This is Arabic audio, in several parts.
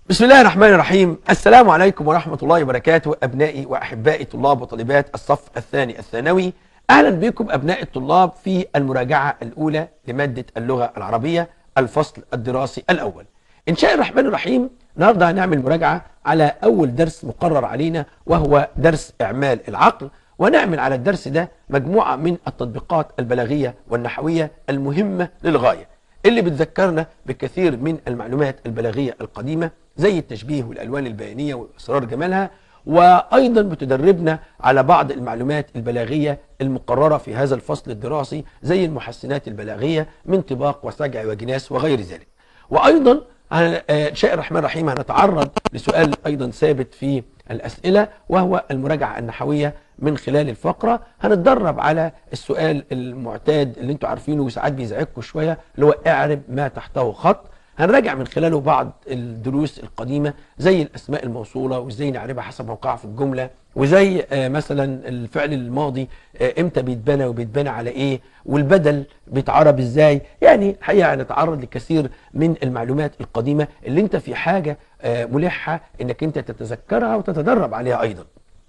بسم الله الرحمن الرحيم. السلام عليكم ورحمة الله وبركاته أبنائي وأحبائي طلاب وطالبات الصف الثاني الثانوي. أهلا بكم أبناء الطلاب في المراجعة الأولى لمادة اللغة العربية الفصل الدراسي الأول. إن شاء الرحمن الرحيم النهاردة هنعمل مراجعة على أول درس مقرر علينا وهو درس إعمال العقل، ونعمل على الدرس ده مجموعة من التطبيقات البلاغية والنحوية المهمة للغاية اللي بتذكرنا بكثير من المعلومات البلاغية القديمة زي التشبيه والألوان البيانية وإصرار جمالها، وأيضا بتدربنا على بعض المعلومات البلاغية المقررة في هذا الفصل الدراسي زي المحسنات البلاغية من طباق وسجع وجناس وغير ذلك. وأيضا إن شاء الرحمن الرحيم هنتعرض لسؤال أيضا ثابت في الأسئلة وهو المراجعة النحوية. من خلال الفقرة هنتدرب على السؤال المعتاد اللي انتوا عارفينه وساعات بيزعجكم شوية اللي هو اعرب ما تحته خط. هنراجع من خلاله بعض الدروس القديمة زي الأسماء الموصولة وازاي نعربها حسب موقعها في الجملة، وزي مثلا الفعل الماضي امتى بيتبنى وبيتبنى على ايه، والبدل بيتعرب ازاي. يعني الحقيقة هنتعرض لكثير من المعلومات القديمة اللي انت في حاجة ملحة انك انت تتذكرها وتتدرب عليها ايضا.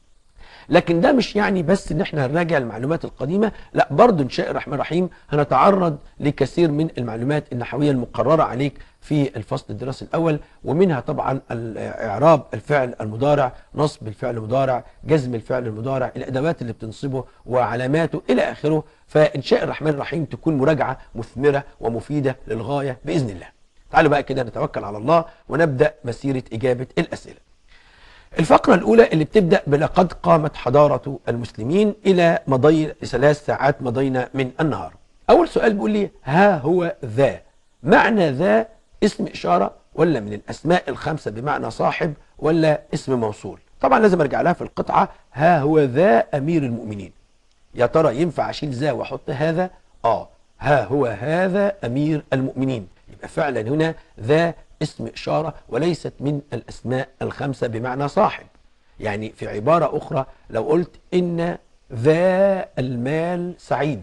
لكن ده مش يعني بس ان احنا هنراجع المعلومات القديمة، لا، برضو ان شاء الرحمن الرحيم هنتعرض لكثير من المعلومات النحوية المقررة عليك في الفصل الدراسي الاول، ومنها طبعا اعراب الفعل المضارع، نصب الفعل المضارع، جزم الفعل المضارع، الادوات اللي بتنصبه وعلاماته الى اخره. فان شاء الرحمن الرحيم تكون مراجعة مثمرة ومفيدة للغاية باذن الله. تعالوا بقى كده نتوكل على الله ونبدأ مسيرة اجابة الاسئلة. الفقرة الأولى اللي بتبدأ بلقد قامت حضارة المسلمين إلى مضي 3 ساعات مضينا من النهار. أول سؤال بيقول لي ها هو ذا، معنى ذا اسم إشارة ولا من الأسماء الخمسة بمعنى صاحب ولا اسم موصول؟ طبعا لازم أرجع لها في القطعة. ها هو ذا أمير المؤمنين، يا ترى ينفع أشيل ذا وأحط هذا؟ ها هو هذا أمير المؤمنين، يبقى فعلا هنا ذا اسم إشارة وليست من الأسماء الخمسة بمعنى صاحب. يعني في عبارة أخرى لو قلت إن ذا المال سعيد،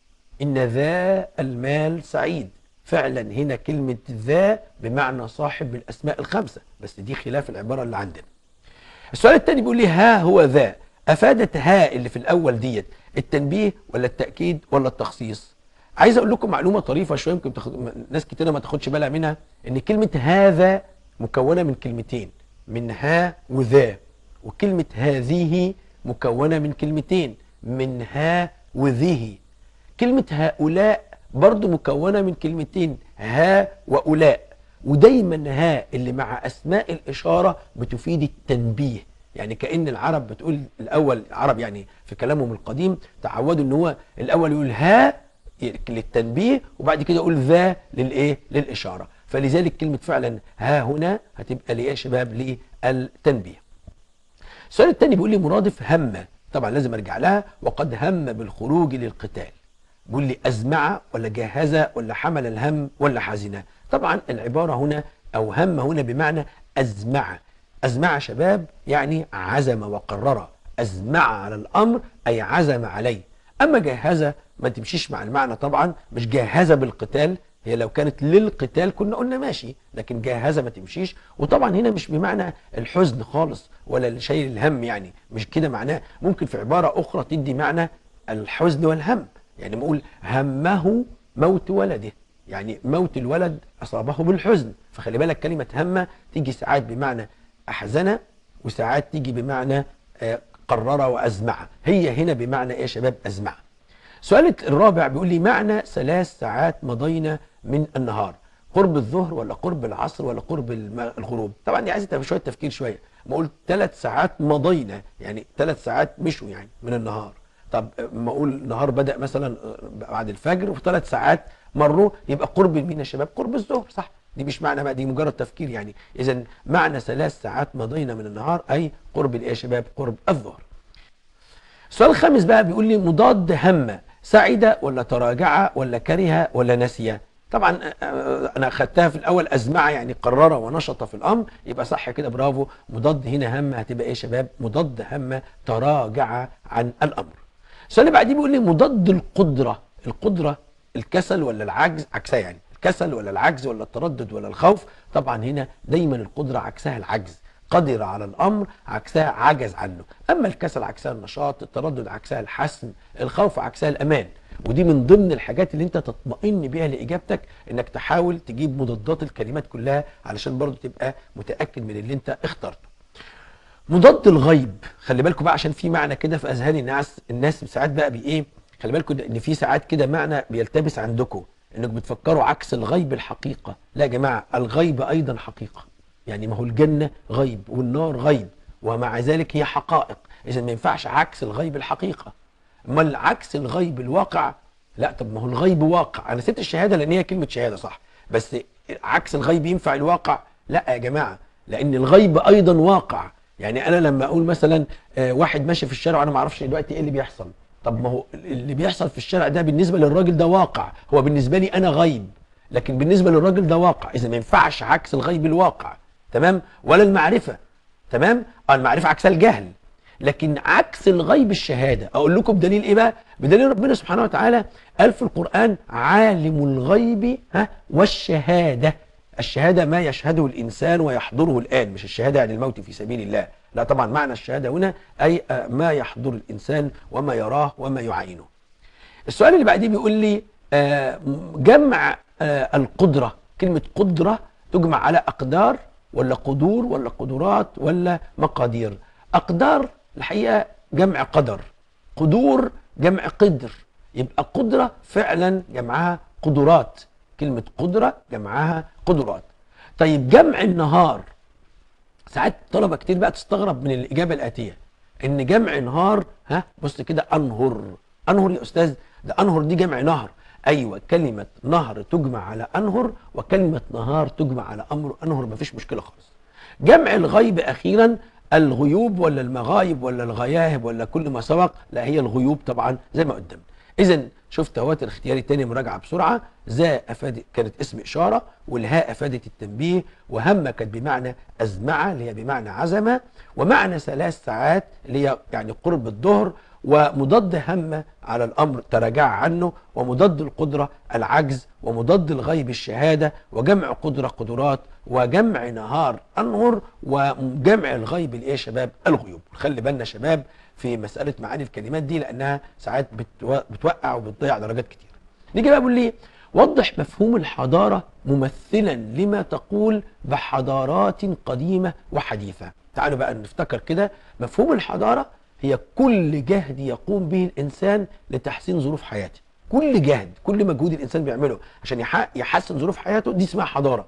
إن ذا المال سعيد، فعلا هنا كلمة ذا بمعنى صاحب بالأسماء الخمسة، بس دي خلاف العبارة اللي عندنا. السؤال الثاني بيقول لي ها هو ذا، أفادت ها اللي في الأول ديت التنبيه ولا التأكيد ولا التخصيص؟ عايز اقول لكم معلومه طريفه شويه يمكن ناس كتير ما تاخدش بالها منها، ان كلمه هذا مكونه من كلمتين، من ها وذا، وكلمه هذه مكونه من كلمتين، من ها وذه. كلمه هؤلاء برضو مكونه من كلمتين، ها واولاء. ودايما ها اللي مع اسماء الاشاره بتفيد التنبيه، يعني كأن العرب بتقول الاول، العرب يعني في كلامهم القديم تعودوا ان هو الاول يقول ها للتنبيه وبعد كده اقول ذا للايه، للاشاره. فلذلك كلمه فعلا ها هنا هتبقى ليه يا شباب؟ للتنبيه. السؤال الثاني بيقول لي مرادف هم، طبعا لازم ارجع لها. وقد هم بالخروج للقتال، بيقول لي ازمع ولا جهز ولا حمل الهم ولا حزن؟ طبعا العباره هنا او هم هنا بمعنى ازمع. ازمع شباب يعني عزم وقرر، ازمع على الامر اي عزم عليه. اما جهز ما تمشيش مع المعنى، طبعا مش جهز بالقتال، هي لو كانت للقتال كنا قلنا ماشي، لكن جهز ما تمشيش. وطبعا هنا مش بمعنى الحزن خالص ولا شيء الهم، يعني مش كده معناه. ممكن في عبارة أخرى تدي معنى الحزن والهم، يعني نقول همه موت ولده، يعني موت الولد أصابه بالحزن. فخلي بالك كلمة هم تيجي ساعات بمعنى أحزن وساعات تيجي بمعنى قرر وأزمع. هي هنا بمعنى إيه يا شباب؟ أزمع. السؤال الرابع بيقول لي معنى 3 ساعات مضينا من النهار، قرب الظهر ولا قرب العصر ولا قرب الغروب؟ طبعا دي عايزه شويه تفكير شويه. ما قلت 3 ساعات مضينا يعني 3 ساعات مشوا يعني من النهار. طب ما اقول النهار بدأ مثلا بعد الفجر و3 ساعات مروا، يبقى قرب مين يا شباب؟ قرب الظهر، صح؟ دي مش معنى بقى، دي مجرد تفكير يعني. اذا معنى 3 ساعات مضينا من النهار اي قرب الايه يا شباب؟ قرب الظهر. السؤال الخامس بقى بيقول لي مضاد هم، سعد ولا تراجع ولا كره ولا نسي؟ طبعا انا اخدتها في الاول ازمع يعني قرر ونشط في الامر، يبقى صح كده، برافو. مضاد هنا هم هتبقى ايه يا شباب؟ مضاد هم تراجع عن الامر. السؤال اللي بعديه بيقول لي مضاد القدره، القدره الكسل ولا العجز؟ عكسها يعني، الكسل ولا العجز ولا التردد ولا الخوف؟ طبعا هنا دايما القدرة عكسها العجز، قدر على الأمر عكسها عجز عنه. أما الكسل عكسها النشاط، التردد عكسها الحسم، الخوف عكسها الأمان. ودي من ضمن الحاجات اللي انت تطمئن بيها لإجابتك، انك تحاول تجيب مضادات الكلمات كلها علشان برضو تبقى متأكد من اللي انت اخترته. مضاد الغيب، خلي بالكم بقى عشان في معنى كده في اذهان الناس ساعات بقى بايه، خلي بالكم ان في ساعات كده معنى بيلتبس عندكم انك بتفكروا عكس الغيب الحقيقه. لا يا جماعه، الغيب ايضا حقيقه. يعني ما هو الجنه غيب والنار غيب، ومع ذلك هي حقائق. اذا ما ينفعش عكس الغيب الحقيقه. امال عكس الغيب الواقع؟ لا، طب ما هو الغيب واقع. انا سبت الشهاده لان هي كلمه شهاده صح، بس عكس الغيب ينفع الواقع؟ لا يا جماعه، لان الغيب ايضا واقع. يعني انا لما اقول مثلا واحد ماشي في الشارع وانا ما اعرفش دلوقتي ايه اللي بيحصل، طب ما هو اللي بيحصل في الشارع ده بالنسبه للراجل ده واقع، هو بالنسبه لي انا غيب، لكن بالنسبه للراجل ده واقع. اذا ما ينفعش عكس الغيب الواقع، تمام؟ ولا المعرفه، تمام؟ المعرفه عكسها الجهل، لكن عكس الغيب الشهاده. اقول لكم بدليل ايه بقى؟ بدليل ربنا سبحانه وتعالى قال في القران: عالم الغيب والشهاده. الشهاده ما يشهده الانسان ويحضره الان، مش الشهاده يعني الموت في سبيل الله، لا طبعا. معنى الشهاده هنا اي ما يحضر الانسان وما يراه وما يعاينه. السؤال اللي بعديه بيقول لي جمع القدره. كلمه قدره تجمع على اقدار ولا قدور ولا قدرات ولا مقادير؟ اقدار الحقيقه جمع قدر، قدور جمع قدر، يبقى قدره فعلا جمعها قدرات. كلمه قدره جمعها قدرات. طيب جمع النهار، ساعات طلبه كتير بقى تستغرب من الاجابه الاتيه، ان جمع نهار بص كده انهر. انهر يا استاذ، ده انهر دي جمع نهر. ايوه، كلمه نهر تجمع على انهر، وكلمه نهار تجمع على انهر، مفيش مشكله خالص. جمع الغيب اخيرا، الغيوب ولا المغايب ولا الغياهب ولا كل ما سبق؟ لا، هي الغيوب طبعا زي ما قدامنا. اذا شفت اهوت الاختياري تاني مراجعه بسرعه. ذا افادت كانت اسم اشاره، والهاء افادت التنبيه، وهم كانت بمعنى ازمعه اللي هي بمعنى عزمه، ومعنى 3 ساعات اللي هي يعني قرب الظهر، ومضاد هم على الامر تراجع عنه، ومضاد القدره العجز، ومضاد الغيب الشهاده، وجمع قدره قدرات، وجمع نهار انهر، وجمع الغيب الايه يا شباب؟ الغيوب. خلي بالنا شباب في مساله معاني الكلمات دي، لانها ساعات بتوقع وبتضيع درجات كتير. نيجي بقى بقول لي وضح مفهوم الحضاره ممثلا لما تقول بحضارات قديمه وحديثه. تعالوا بقى نفتكر كده. مفهوم الحضاره هي كل جهد يقوم به الانسان لتحسين ظروف حياته. كل جهد، كل مجهود الانسان بيعمله عشان يحسن ظروف حياته، دي اسمها حضاره.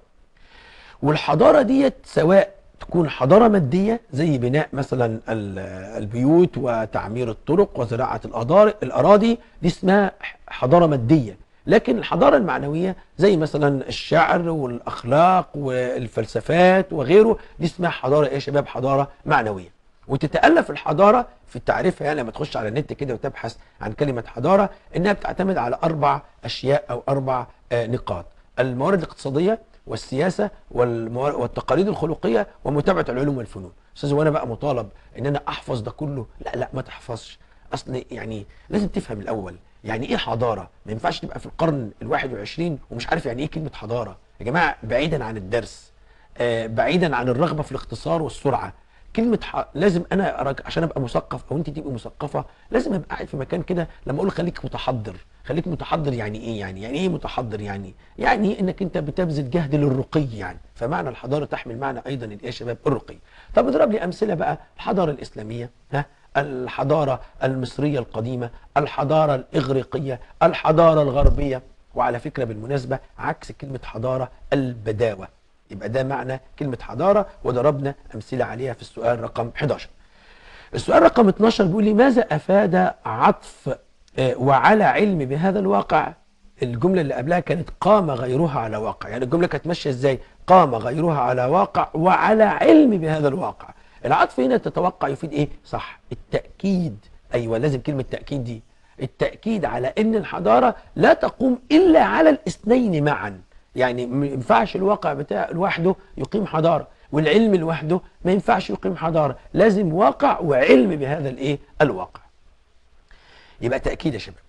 والحضاره ديت سواء تكون حضاره ماديه زي بناء مثلا البيوت وتعمير الطرق وزراعه الاراضي، دي اسمها حضاره ماديه. لكن الحضاره المعنويه زي مثلا الشعر والاخلاق والفلسفات وغيره، دي اسمها حضاره ايه يا شباب؟ حضاره معنويه. وتتالف الحضاره في تعريفها، يعني لما تخش على النت كده وتبحث عن كلمه حضاره، انها بتعتمد على 4 اشياء او 4 نقاط: الموارد الاقتصاديه، والسياسه، والتقاليد الخلقيه، ومتابعه العلوم والفنون. استاذ وانا بقى مطالب ان انا احفظ ده كله؟ لا لا، ما تحفظش. اصل يعني لازم تفهم الاول يعني ايه حضاره. ما ينفعش تبقى في القرن ال21 ومش عارف يعني ايه كلمه حضاره. يا جماعه بعيدا عن الدرس، بعيدا عن الرغبه في الاختصار والسرعه، كلمه لازم انا عشان ابقى مثقف او انت تبقي مثقفه، لازم ابقى قاعد في مكان كده. لما اقول خليك متحضر، خليك متحضر يعني ايه؟ يعني ايه متحضر؟ يعني انك انت بتبذل جهد للرقي يعني. فمعنى الحضاره تحمل معنى ايضا الايه يا شباب؟ الرقي. طب اضرب لي امثله بقى. الحضاره الاسلاميه، الحضاره المصريه القديمه، الحضاره الاغريقيه، الحضاره الغربيه. وعلى فكره بالمناسبه عكس كلمه حضاره البداوه. يبقى ده معنى كلمة حضارة، وضربنا أمثلة عليها في السؤال رقم 11. السؤال رقم 12 بيقول لي ماذا أفاد عطف وعلى علم بهذا الواقع؟ الجملة اللي قبلها كانت قام غيرها على واقع. يعني الجملة كانت ماشية ازاي؟ قام غيرها على واقع وعلى علم بهذا الواقع. العطف هنا تتوقع يفيد ايه؟ صح، التأكيد. ايوه، لازم كلمة تأكيد دي، التأكيد على ان الحضارة لا تقوم الا على الاثنين معا. يعني ما ينفعش الواقع بتاع لوحده يقيم حضاره، والعلم لوحده ما ينفعش يقيم حضاره. لازم واقع وعلم بهذا الايه؟ الواقع. يبقى تاكيد يا شباب.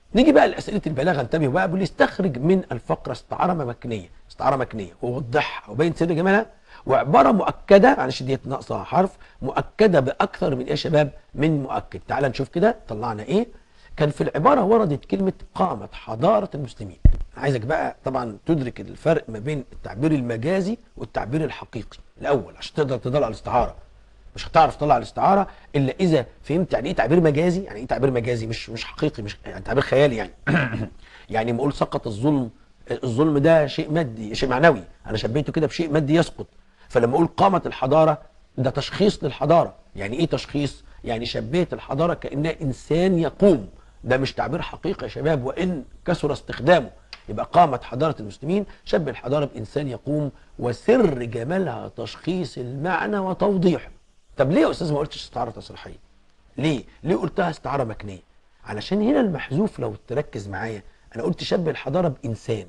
نيجي بقى لاسئله البلاغه، انتبهوا بقى، بيقول لي استخرج من الفقره استعاره مكنيه، استعاره مكنيه ووضحها وبين سر جمالها، وعباره مؤكده، معلش ديت ناقصه حرف، مؤكده باكثر من ايه يا شباب؟ من مؤكد. تعال نشوف كده طلعنا ايه. كان في العباره وردت كلمه قامت حضاره المسلمين. عايزك بقى طبعا تدرك الفرق ما بين التعبير المجازي والتعبير الحقيقي الاول عشان تقدر تدل على الاستعاره. مش هتعرف تطلع الاستعاره الا اذا فهمت يعني ايه تعبير مجازي، يعني ايه تعبير مجازي مش حقيقي، مش يعني تعبير خيالي يعني. يعني ما اقول سقط الظلم، الظلم ده شيء مادي، شيء معنوي، انا شبيته كده بشيء مادي يسقط. فلما اقول قامت الحضاره ده تشخيص للحضاره. يعني ايه تشخيص؟ يعني شبيت الحضاره كانها انسان يقوم. ده مش تعبير حقيقي يا شباب وان كثر استخدامه. يبقى قامت حضاره المسلمين، شبه الحضاره بانسان يقوم، وسر جمالها تشخيص المعنى وتوضيحه. طب ليه يا استاذ ما قلتش استعاره تصريحيه؟ ليه قلتها استعاره مكنيه؟ علشان هنا المحذوف لو تركز معايا، انا قلت شبه الحضاره بانسان.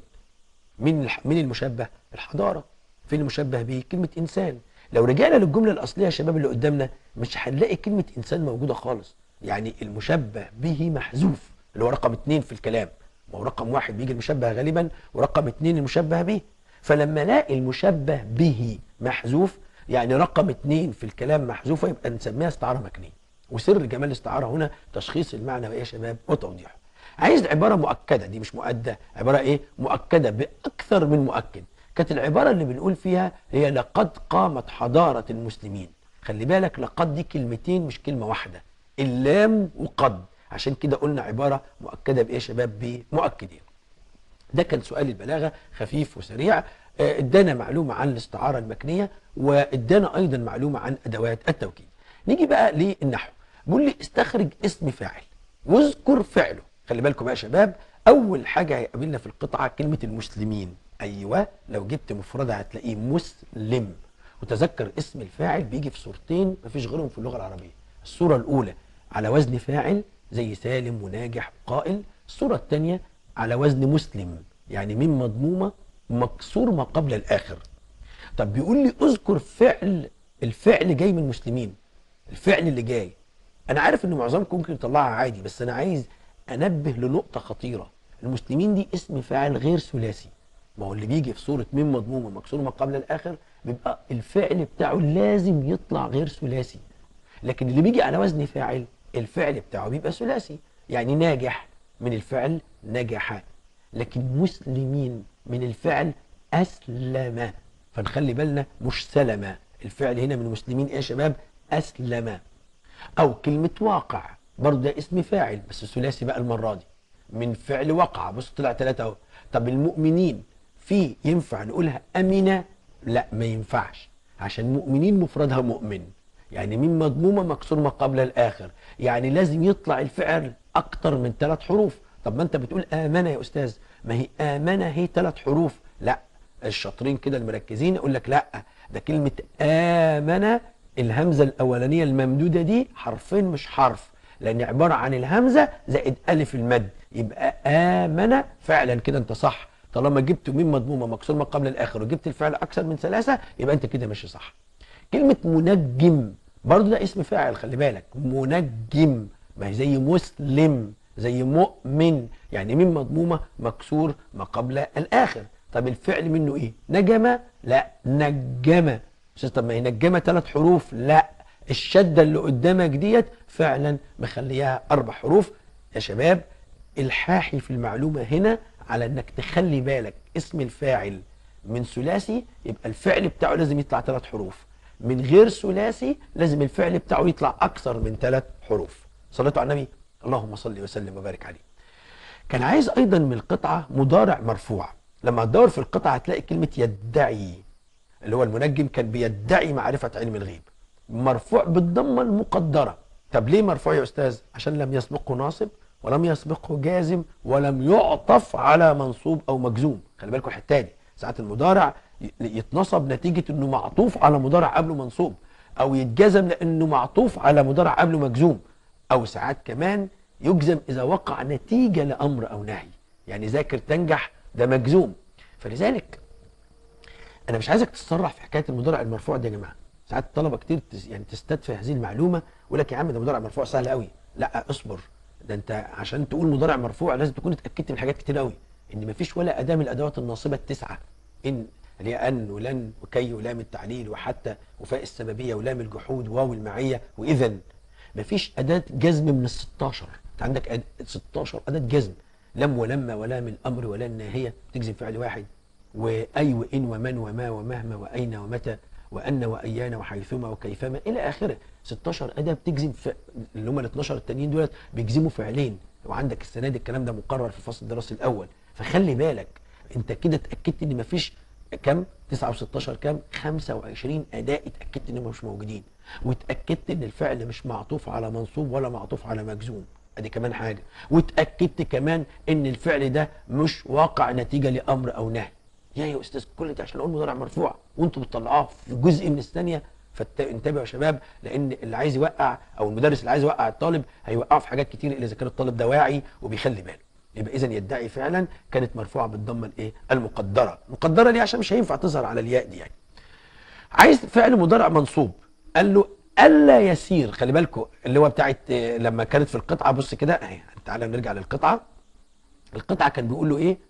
مين المشبه؟ الحضاره. فين المشبه به؟ كلمه انسان. لو رجعنا للجمله الاصليه يا شباب اللي قدامنا مش هنلاقي كلمه انسان موجوده خالص. يعني المشبه به محذوف اللي هو رقم 2 في الكلام. ما هو رقم 1 بيجي المشبه غالبا ورقم 2 المشبه به. فلما الاقي المشبه به محذوف يعني رقم 2 في الكلام محذوفه يبقى نسميها استعاره مكنيه. وسر جمال الاستعاره هنا تشخيص المعنى وايه يا شباب؟ وتوضيحه. عايز عباره مؤكده، دي مش مؤده، عباره ايه؟ مؤكده باكثر من مؤكد. كانت العباره اللي بنقول فيها هي لقد قامت حضاره المسلمين. خلي بالك لقد دي كلمتين مش كلمه واحده، اللام وقد، عشان كده قلنا عباره مؤكده بايه يا شباب؟ بمؤكدين. ده كان سؤال البلاغه خفيف وسريع، ادانا معلومه عن الاستعاره المكنيه وادانا ايضا معلومه عن ادوات التوكيد. نيجي بقى للنحو. بيقول لي استخرج اسم فاعل واذكر فعله. خلي بالكم بقى يا شباب، اول حاجه هيقابلنا في القطعه كلمه المسلمين. ايوه لو جبت مفردها هتلاقيه مسلم. وتذكر اسم الفاعل بيجي في صورتين مفيش غيرهم في اللغه العربيه. الصوره الاولى على وزن فاعل زي سالم وناجح وقائل. الصوره الثانيه على وزن مسلم، يعني من مضمومه مكسور ما قبل الاخر. طب بيقول لي اذكر فعل، الفعل جاي من مسلمين. الفعل اللي جاي انا عارف ان معظمكم ممكن يطلعها عادي، بس انا عايز انبه لنقطه خطيره. المسلمين دي اسم فاعل غير ثلاثي. ما هو اللي بيجي في صوره من مضمومه مكسور ما قبل الاخر بيبقى الفعل بتاعه لازم يطلع غير ثلاثي. لكن اللي بيجي على وزن فاعل الفعل بتاعه بيبقى ثلاثي. يعني ناجح من الفعل نجح، لكن مسلمين من الفعل اسلم. فنخلي بالنا مش سلم، الفعل هنا من مسلمين ايه يا شباب؟ اسلم. او كلمه واقع برضه ده اسم فاعل بس ثلاثي بقى المره دي، من فعل وقع. بص طلع 3 اهو. طب المؤمنين في ينفع نقولها امنه؟ لا ما ينفعش، عشان مؤمنين مفردها مؤمن، يعني من مضمومه مكسور ما قبل الاخر، يعني لازم يطلع الفعل اكتر من 3 حروف. طب ما انت بتقول امنه يا استاذ، ما هي امنه هي 3 حروف. لا الشاطرين كده المركزين يقول لك لا، ده كلمه امنه الهمزه الاولانيه الممدوده دي حرفين مش حرف، لان عباره عن الهمزه زائد الف المد. يبقى امن فعلا كده انت صح، طالما جبت من مضمومه مكسور ما قبل الاخر وجبت الفعل اكثر من 3 يبقى انت كده ماشي صح. كلمه منجم برضه ده اسم فاعل، خلي بالك منجم، ما هي زي مسلم زي مؤمن، يعني من مضمومه مكسور ما قبل الاخر. طب الفعل منه ايه؟ نجم؟ لا نجم. طب ما هي نجمه 3 حروف؟ لا، الشده اللي قدامك ديت فعلا مخليها 4 حروف. يا شباب الحاحي في المعلومه هنا على انك تخلي بالك اسم الفاعل من ثلاثي يبقى الفعل بتاعه لازم يطلع 3 حروف، من غير ثلاثي لازم الفعل بتاعه يطلع اكثر من 3 حروف. صليتوا على النبي، اللهم صل وسلم وبارك عليه. كان عايز ايضا من القطعه مضارع مرفوع. لما تدور في القطعه هتلاقي كلمه يدعي، اللي هو المنجم كان بيدعي معرفه علم الغيب، مرفوع بالضمه المقدره. طب ليه مرفوع يا استاذ؟ عشان لم يسبقه ناصب ولم يسبقه جازم ولم يعطف على منصوب او مجزوم. خلي بالكم الحته دي، ساعات المضارع يتنصب نتيجه انه معطوف على مضارع قبله منصوب، او يتجزم لانه معطوف على مضارع قبله مجزوم، او ساعات كمان يجزم اذا وقع نتيجه لامر او نهي. يعني ذاكر تنجح ده مجزوم. فلذلك انا مش عايزك تتسرع في حكايه المضارع المرفوع ده يا جماعه. ساعات الطلبه كتير يعني تستدفع هذه المعلومه يقول لك يا عم ده مضارع مرفوع سهل قوي. لا اصبر، ده انت عشان تقول مضارع مرفوع لازم تكون اتاكدت من حاجات كتير قوي، ان مفيش ولا اداه من الادوات الناصبه التسعه، ان اللي هي ان ولن وكي ولام التعليل وحتى وفاء السببيه ولام الجحود وواو المعيه واذا. مفيش اداه جزم من ال 16. انت عندك 16 اداه جزم، لم ولما ولام الامر ولا الناهيه تجزم فعل واحد، واي وان ومن وما ومهما واين ومتى وان وايان وحيثما وكيفما الى اخره. 16 اداه بتجزم اللي هم ال 12 التانيين دولت بيجزموا فعلين، وعندك السنه دي الكلام ده مقرر في الفصل الدراسي الاول. فخلي بالك انت كده اتاكدت ان مفيش كم 9 و16 كم 25 اداه اتاكدت انهم مش موجودين، واتاكدت ان الفعل مش معطوف على منصوب ولا معطوف على مجزوم، ادي كمان حاجه. واتاكدت كمان ان الفعل ده مش واقع نتيجه لامر او نهي. يا استاذ كل ده عشان اقول مضارع مرفوع وانتوا بتطلعوه في جزء من الثانيه. فانتبهوا يا شباب، لان اللي عايز يوقع او المدرس اللي عايز يوقع الطالب هيوقعه في حاجات كتير اذا كان الطالب ده واعي وبيخلي باله. يبقى اذا يدعي فعلا كانت مرفوعه بالضمه الايه؟ المقدره. مقدره ليه؟ عشان مش هينفع تظهر على الياء دي يعني. عايز فعل مضارع منصوب، قال له الا يسير. خلي بالكم اللي هو بتاعت لما كانت في القطعه، بص كده اهي، تعالى نرجع للقطعه. القطعه كان بيقول له ايه؟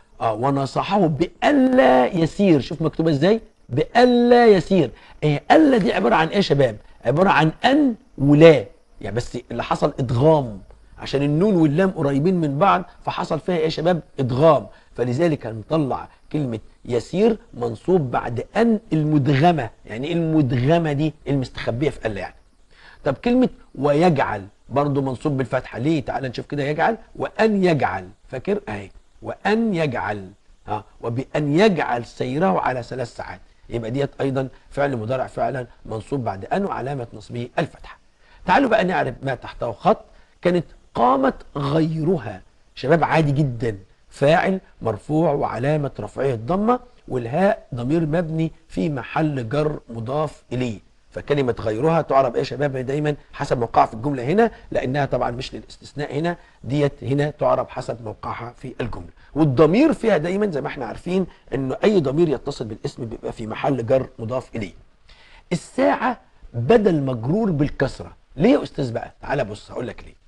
ونصحه بألا يسير. شوف مكتوبه ازاي؟ بألا يسير. ايه ألا دي عباره عن ايه يا شباب؟ عباره عن ان ولا يعني، بس اللي حصل ادغام عشان النون واللام قريبين من بعض، فحصل فيها ايه يا شباب؟ ادغام. فلذلك هنطلع كلمه يسير منصوب بعد ان المدغمه. يعني ايه المدغمه دي؟ المستخبيه في ألا يعني. طب كلمه ويجعل برضه منصوب بالفتحه، ليه؟ تعال نشوف كده. يجعل وان يجعل، فاكر اهي، وان يجعل وبان يجعل سيره على 3 ساعات. يبقى ديت ايضا فعل مضارع فعلا منصوب بعد ان وعلامه نصبه الفتحه. تعالوا بقى نعرف ما تحته خط. كانت قامت غيرها شباب عادي جدا، فاعل مرفوع وعلامه رفعه الضمه، والهاء ضمير مبني في محل جر مضاف اليه. فكلمه غيرها تعرب ايه يا شباب؟ دايما حسب موقعها في الجمله هنا، لانها طبعا مش للاستثناء هنا، ديت هنا تعرب حسب موقعها في الجمله. والضمير فيها دايما زي ما احنا عارفين انه اي ضمير يتصل بالاسم بيبقى في محل جر مضاف اليه. الساعه بدل مجرور بالكسره. ليه يا استاذ بقى؟ تعالى بص هقول لك ليه.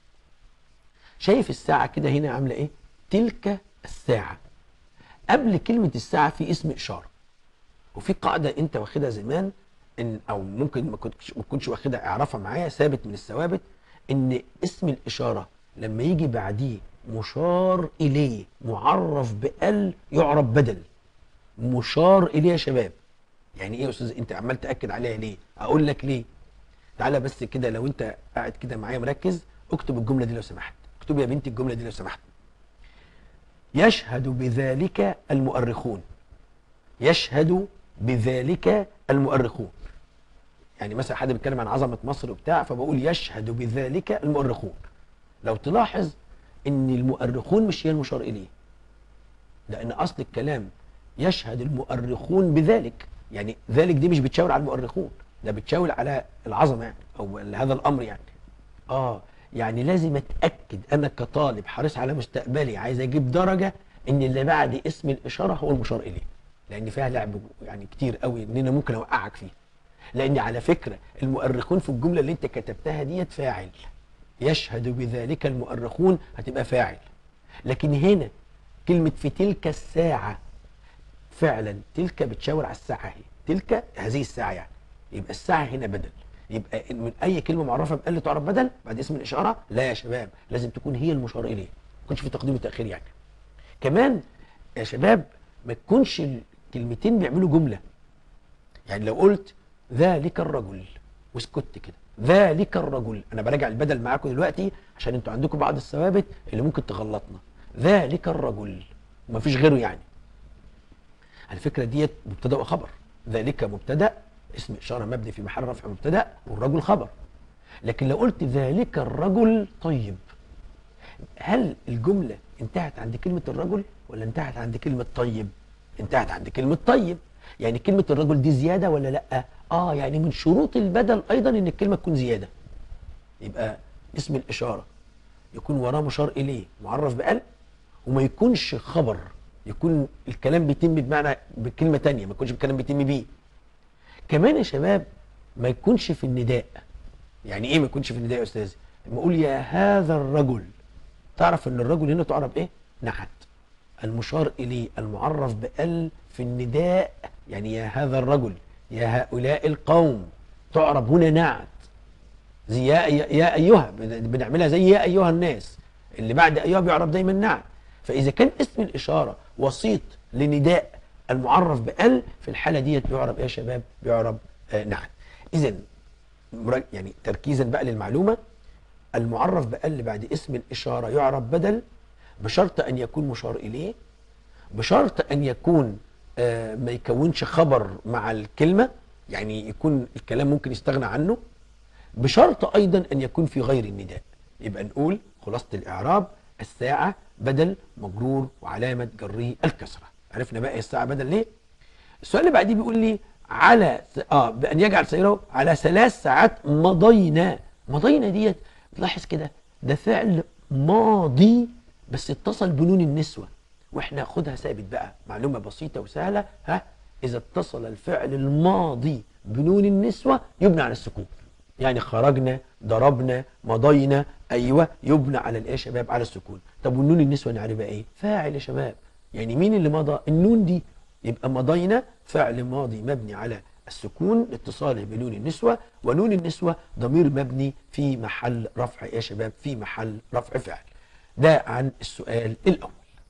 شايف الساعه كده هنا عامله ايه؟ تلك الساعه. قبل كلمه الساعه في اسم اشاره، وفي قاعده انت واخدها زمان، ان او ممكن ما كنتش واخدها، اعرفها معايا، ثابت من الثوابت، ان اسم الاشاره لما يجي بعديه مشار اليه معرف بال يعرب بدل. مشار اليه يا شباب يعني ايه يا استاذ؟ انت عمال تاكد عليها ليه؟ اقول لك ليه. تعالى بس كده، لو انت قاعد كده معايا مركز، اكتب الجمله دي لو سمحت. اكتب يا بنتي الجمله دي لو سمحت. يشهد بذلك المؤرخون. يشهد بذلك المؤرخون. يعني مثلا حد بيتكلم عن عظمه مصر وبتاع، فبقول يشهد بذلك المؤرخون. لو تلاحظ ان المؤرخون مش هي المشار اليه، لان اصل الكلام يشهد المؤرخون بذلك، يعني ذلك دي مش بتشاور على المؤرخون، ده بتشاور على العظمه يعني، او هذا الامر يعني. يعني لازم اتاكد انا كطالب حريص على مستقبلي عايز اجيب درجه ان اللي بعد اسم الاشاره هو المشار اليه، لان فيها لعب يعني كتير قوي ان انا ممكن اوقعك فيه. لان على فكره المؤرخون في الجمله اللي انت كتبتها ديت فاعل، يشهد بذلك المؤرخون هتبقى فاعل. لكن هنا كلمه في تلك الساعه، فعلا تلك بتشاور على الساعه، هي تلك هذه الساعه يعني، يبقى الساعه هنا بدل. يبقى من اي كلمه معرفه بال تعرف بدل بعد اسم الاشاره؟ لا يا شباب، لازم تكون هي المشار اليه، ما تكونش في تقديم وتاخير يعني. كمان يا شباب ما تكونش الكلمتين بيعملوا جمله. يعني لو قلت ذلك الرجل واسكت كده، ذلك الرجل، انا براجع البدل معاكم دلوقتي عشان انتوا عندكم بعض الثوابت اللي ممكن تغلطنا. ذلك الرجل ومفيش غيره يعني. على فكره ديت مبتدا وخبر، ذلك مبتدا اسم اشاره مبني في محل رفع مبتدا، والرجل خبر. لكن لو قلت ذلك الرجل، طيب هل الجمله انتهت عند كلمه الرجل ولا انتهت عند كلمه طيب؟ انتهت عند كلمه طيب. يعني كلمه الرجل دي زياده ولا لا؟ يعني من شروط البدل ايضا ان الكلمه تكون زياده. يبقى اسم الاشاره يكون وراه مشار اليه معرف بال، وما يكونش خبر، يكون الكلام بيتم بمعنى بكلمه ثانيه، ما يكونش الكلام بيتم بيه. كمان يا شباب ما يكونش في النداء. يعني ايه ما يكونش في النداء يا استاذ؟ لما اقول يا هذا الرجل، تعرف ان الرجل هنا تعرب ايه؟ نعت. المشار اليه المعرف بال في النداء، يعني يا هذا الرجل، يا هؤلاء القوم، تعرب هنا نعت. زي يا ايها، بنعملها زي يا ايها الناس، اللي بعد ايها بيعرب دايما نعت. فاذا كان اسم الاشاره وسيط لنداء المعرف بال، في الحاله ديت بيعرب ايه يا شباب؟ بيعرب نعت. اذا يعني تركيزا بقى للمعلومه، المعرف بال بعد اسم الاشاره يعرب بدل، بشرط ان يكون مشار اليه، بشرط ان يكون ما يكونش خبر مع الكلمه، يعني يكون الكلام ممكن يستغنى عنه، بشرط ايضا ان يكون في غير النداء. يبقى نقول خلاصه الاعراب: الساعه بدل مجرور وعلامه جره الكسره. عرفنا بقى الساعه بدل ليه؟ السؤال اللي بعديه بيقول لي على بان يجعل سيره على 3 ساعات مضينا. مضينا ديت تلاحظ كده ده فعل ماضي بس اتصل بنون النسوه، واحنا خدها ثابت بقى، معلومه بسيطه وسهله. اذا اتصل الفعل الماضي بنون النسوه يبنى على السكون. يعني خرجنا، ضربنا، مضينا، ايوه، يبنى على الايه يا شباب؟ على السكون. طب والنون النسوه نعرفها ايه؟ فاعل يا شباب. يعني مين اللي مضى؟ النون دي. يبقى مضينا فعل ماضي مبني على السكون لاتصاله بنون النسوه، ونون النسوه ضمير مبني في محل رفع يا شباب؟ في محل رفع فعل. ده عن السؤال الاول.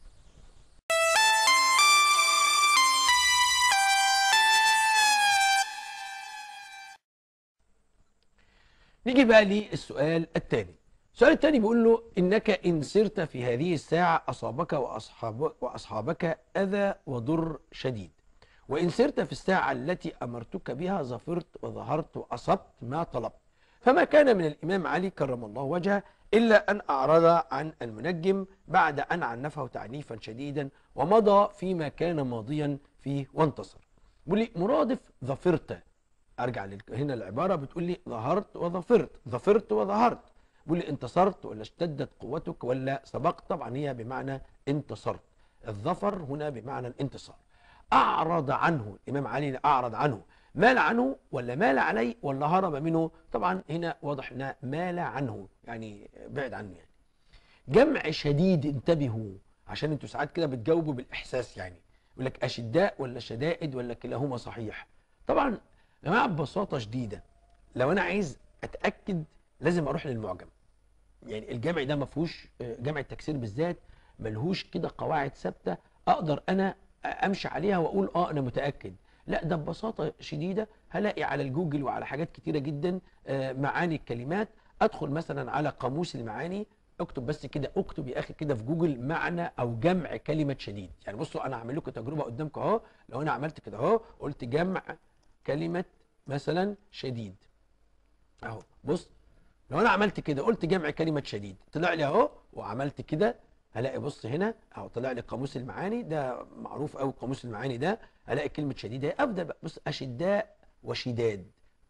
نيجي بقى للسؤال الثاني. السؤال الثاني بيقول له: إنك إن سرت في هذه الساعة أصابك وأصحابك أذى وضر شديد، وإن سرت في الساعة التي أمرتك بها ظفرت وظهرت وأصبت ما طلبت. فما كان من الإمام علي كرم الله وجهه إلا أن أعرض عن المنجم بعد أن عنفه تعنيفا شديدا ومضى فيما كان ماضيا فيه وانتصر. بيقول لي مرادف ظفرت، ارجع هنا العباره بتقول لي ظهرت وظفرت، ظفرت وظهرت. بيقول لي انتصرت ولا اشتدت قوتك ولا سبقت؟ طبعا هي بمعنى انتصرت. الظفر هنا بمعنى الانتصار. اعرض عنه الامام علي، اعرض عنه، مال عنه ولا مال عليه ولا هرب منه؟ طبعا هنا واضح انها مال عنه، يعني بعد عنه. يعني جمع شديد، انتبهوا عشان انتوا ساعات كده بتجاوبوا بالاحساس، يعني يقول لك اشداء ولا شدائد ولا كلاهما صحيح. طبعا يا جماعه ببساطه شديده لو انا عايز اتاكد لازم اروح للمعجم. يعني الجمع ده ما فيهوش، جمع التكسير بالذات ملهوش كده قواعد ثابته اقدر انا امشي عليها واقول انا متاكد. لا، ده ببساطه شديده هلاقي على الجوجل وعلى حاجات كتيره جدا معاني الكلمات. ادخل مثلا على قاموس المعاني، اكتب بس كده، اكتب يا اخي كده في جوجل معنى او جمع كلمه شديد. يعني بصوا انا هعمل لكم تجربه قدامكم اهو. لو انا عملت كده اهو قلت جمع كلمه مثلا شديد اهو، بص لو انا عملت كده قلت جمع كلمه شديد طلع لي اهو، وعملت كده هلاقي بص هنا اهو طلع لي قاموس المعاني، ده معروف قوي قاموس المعاني ده. هلاقي كلمه شديد اهي، ابدا بقى بص اشداء وشداد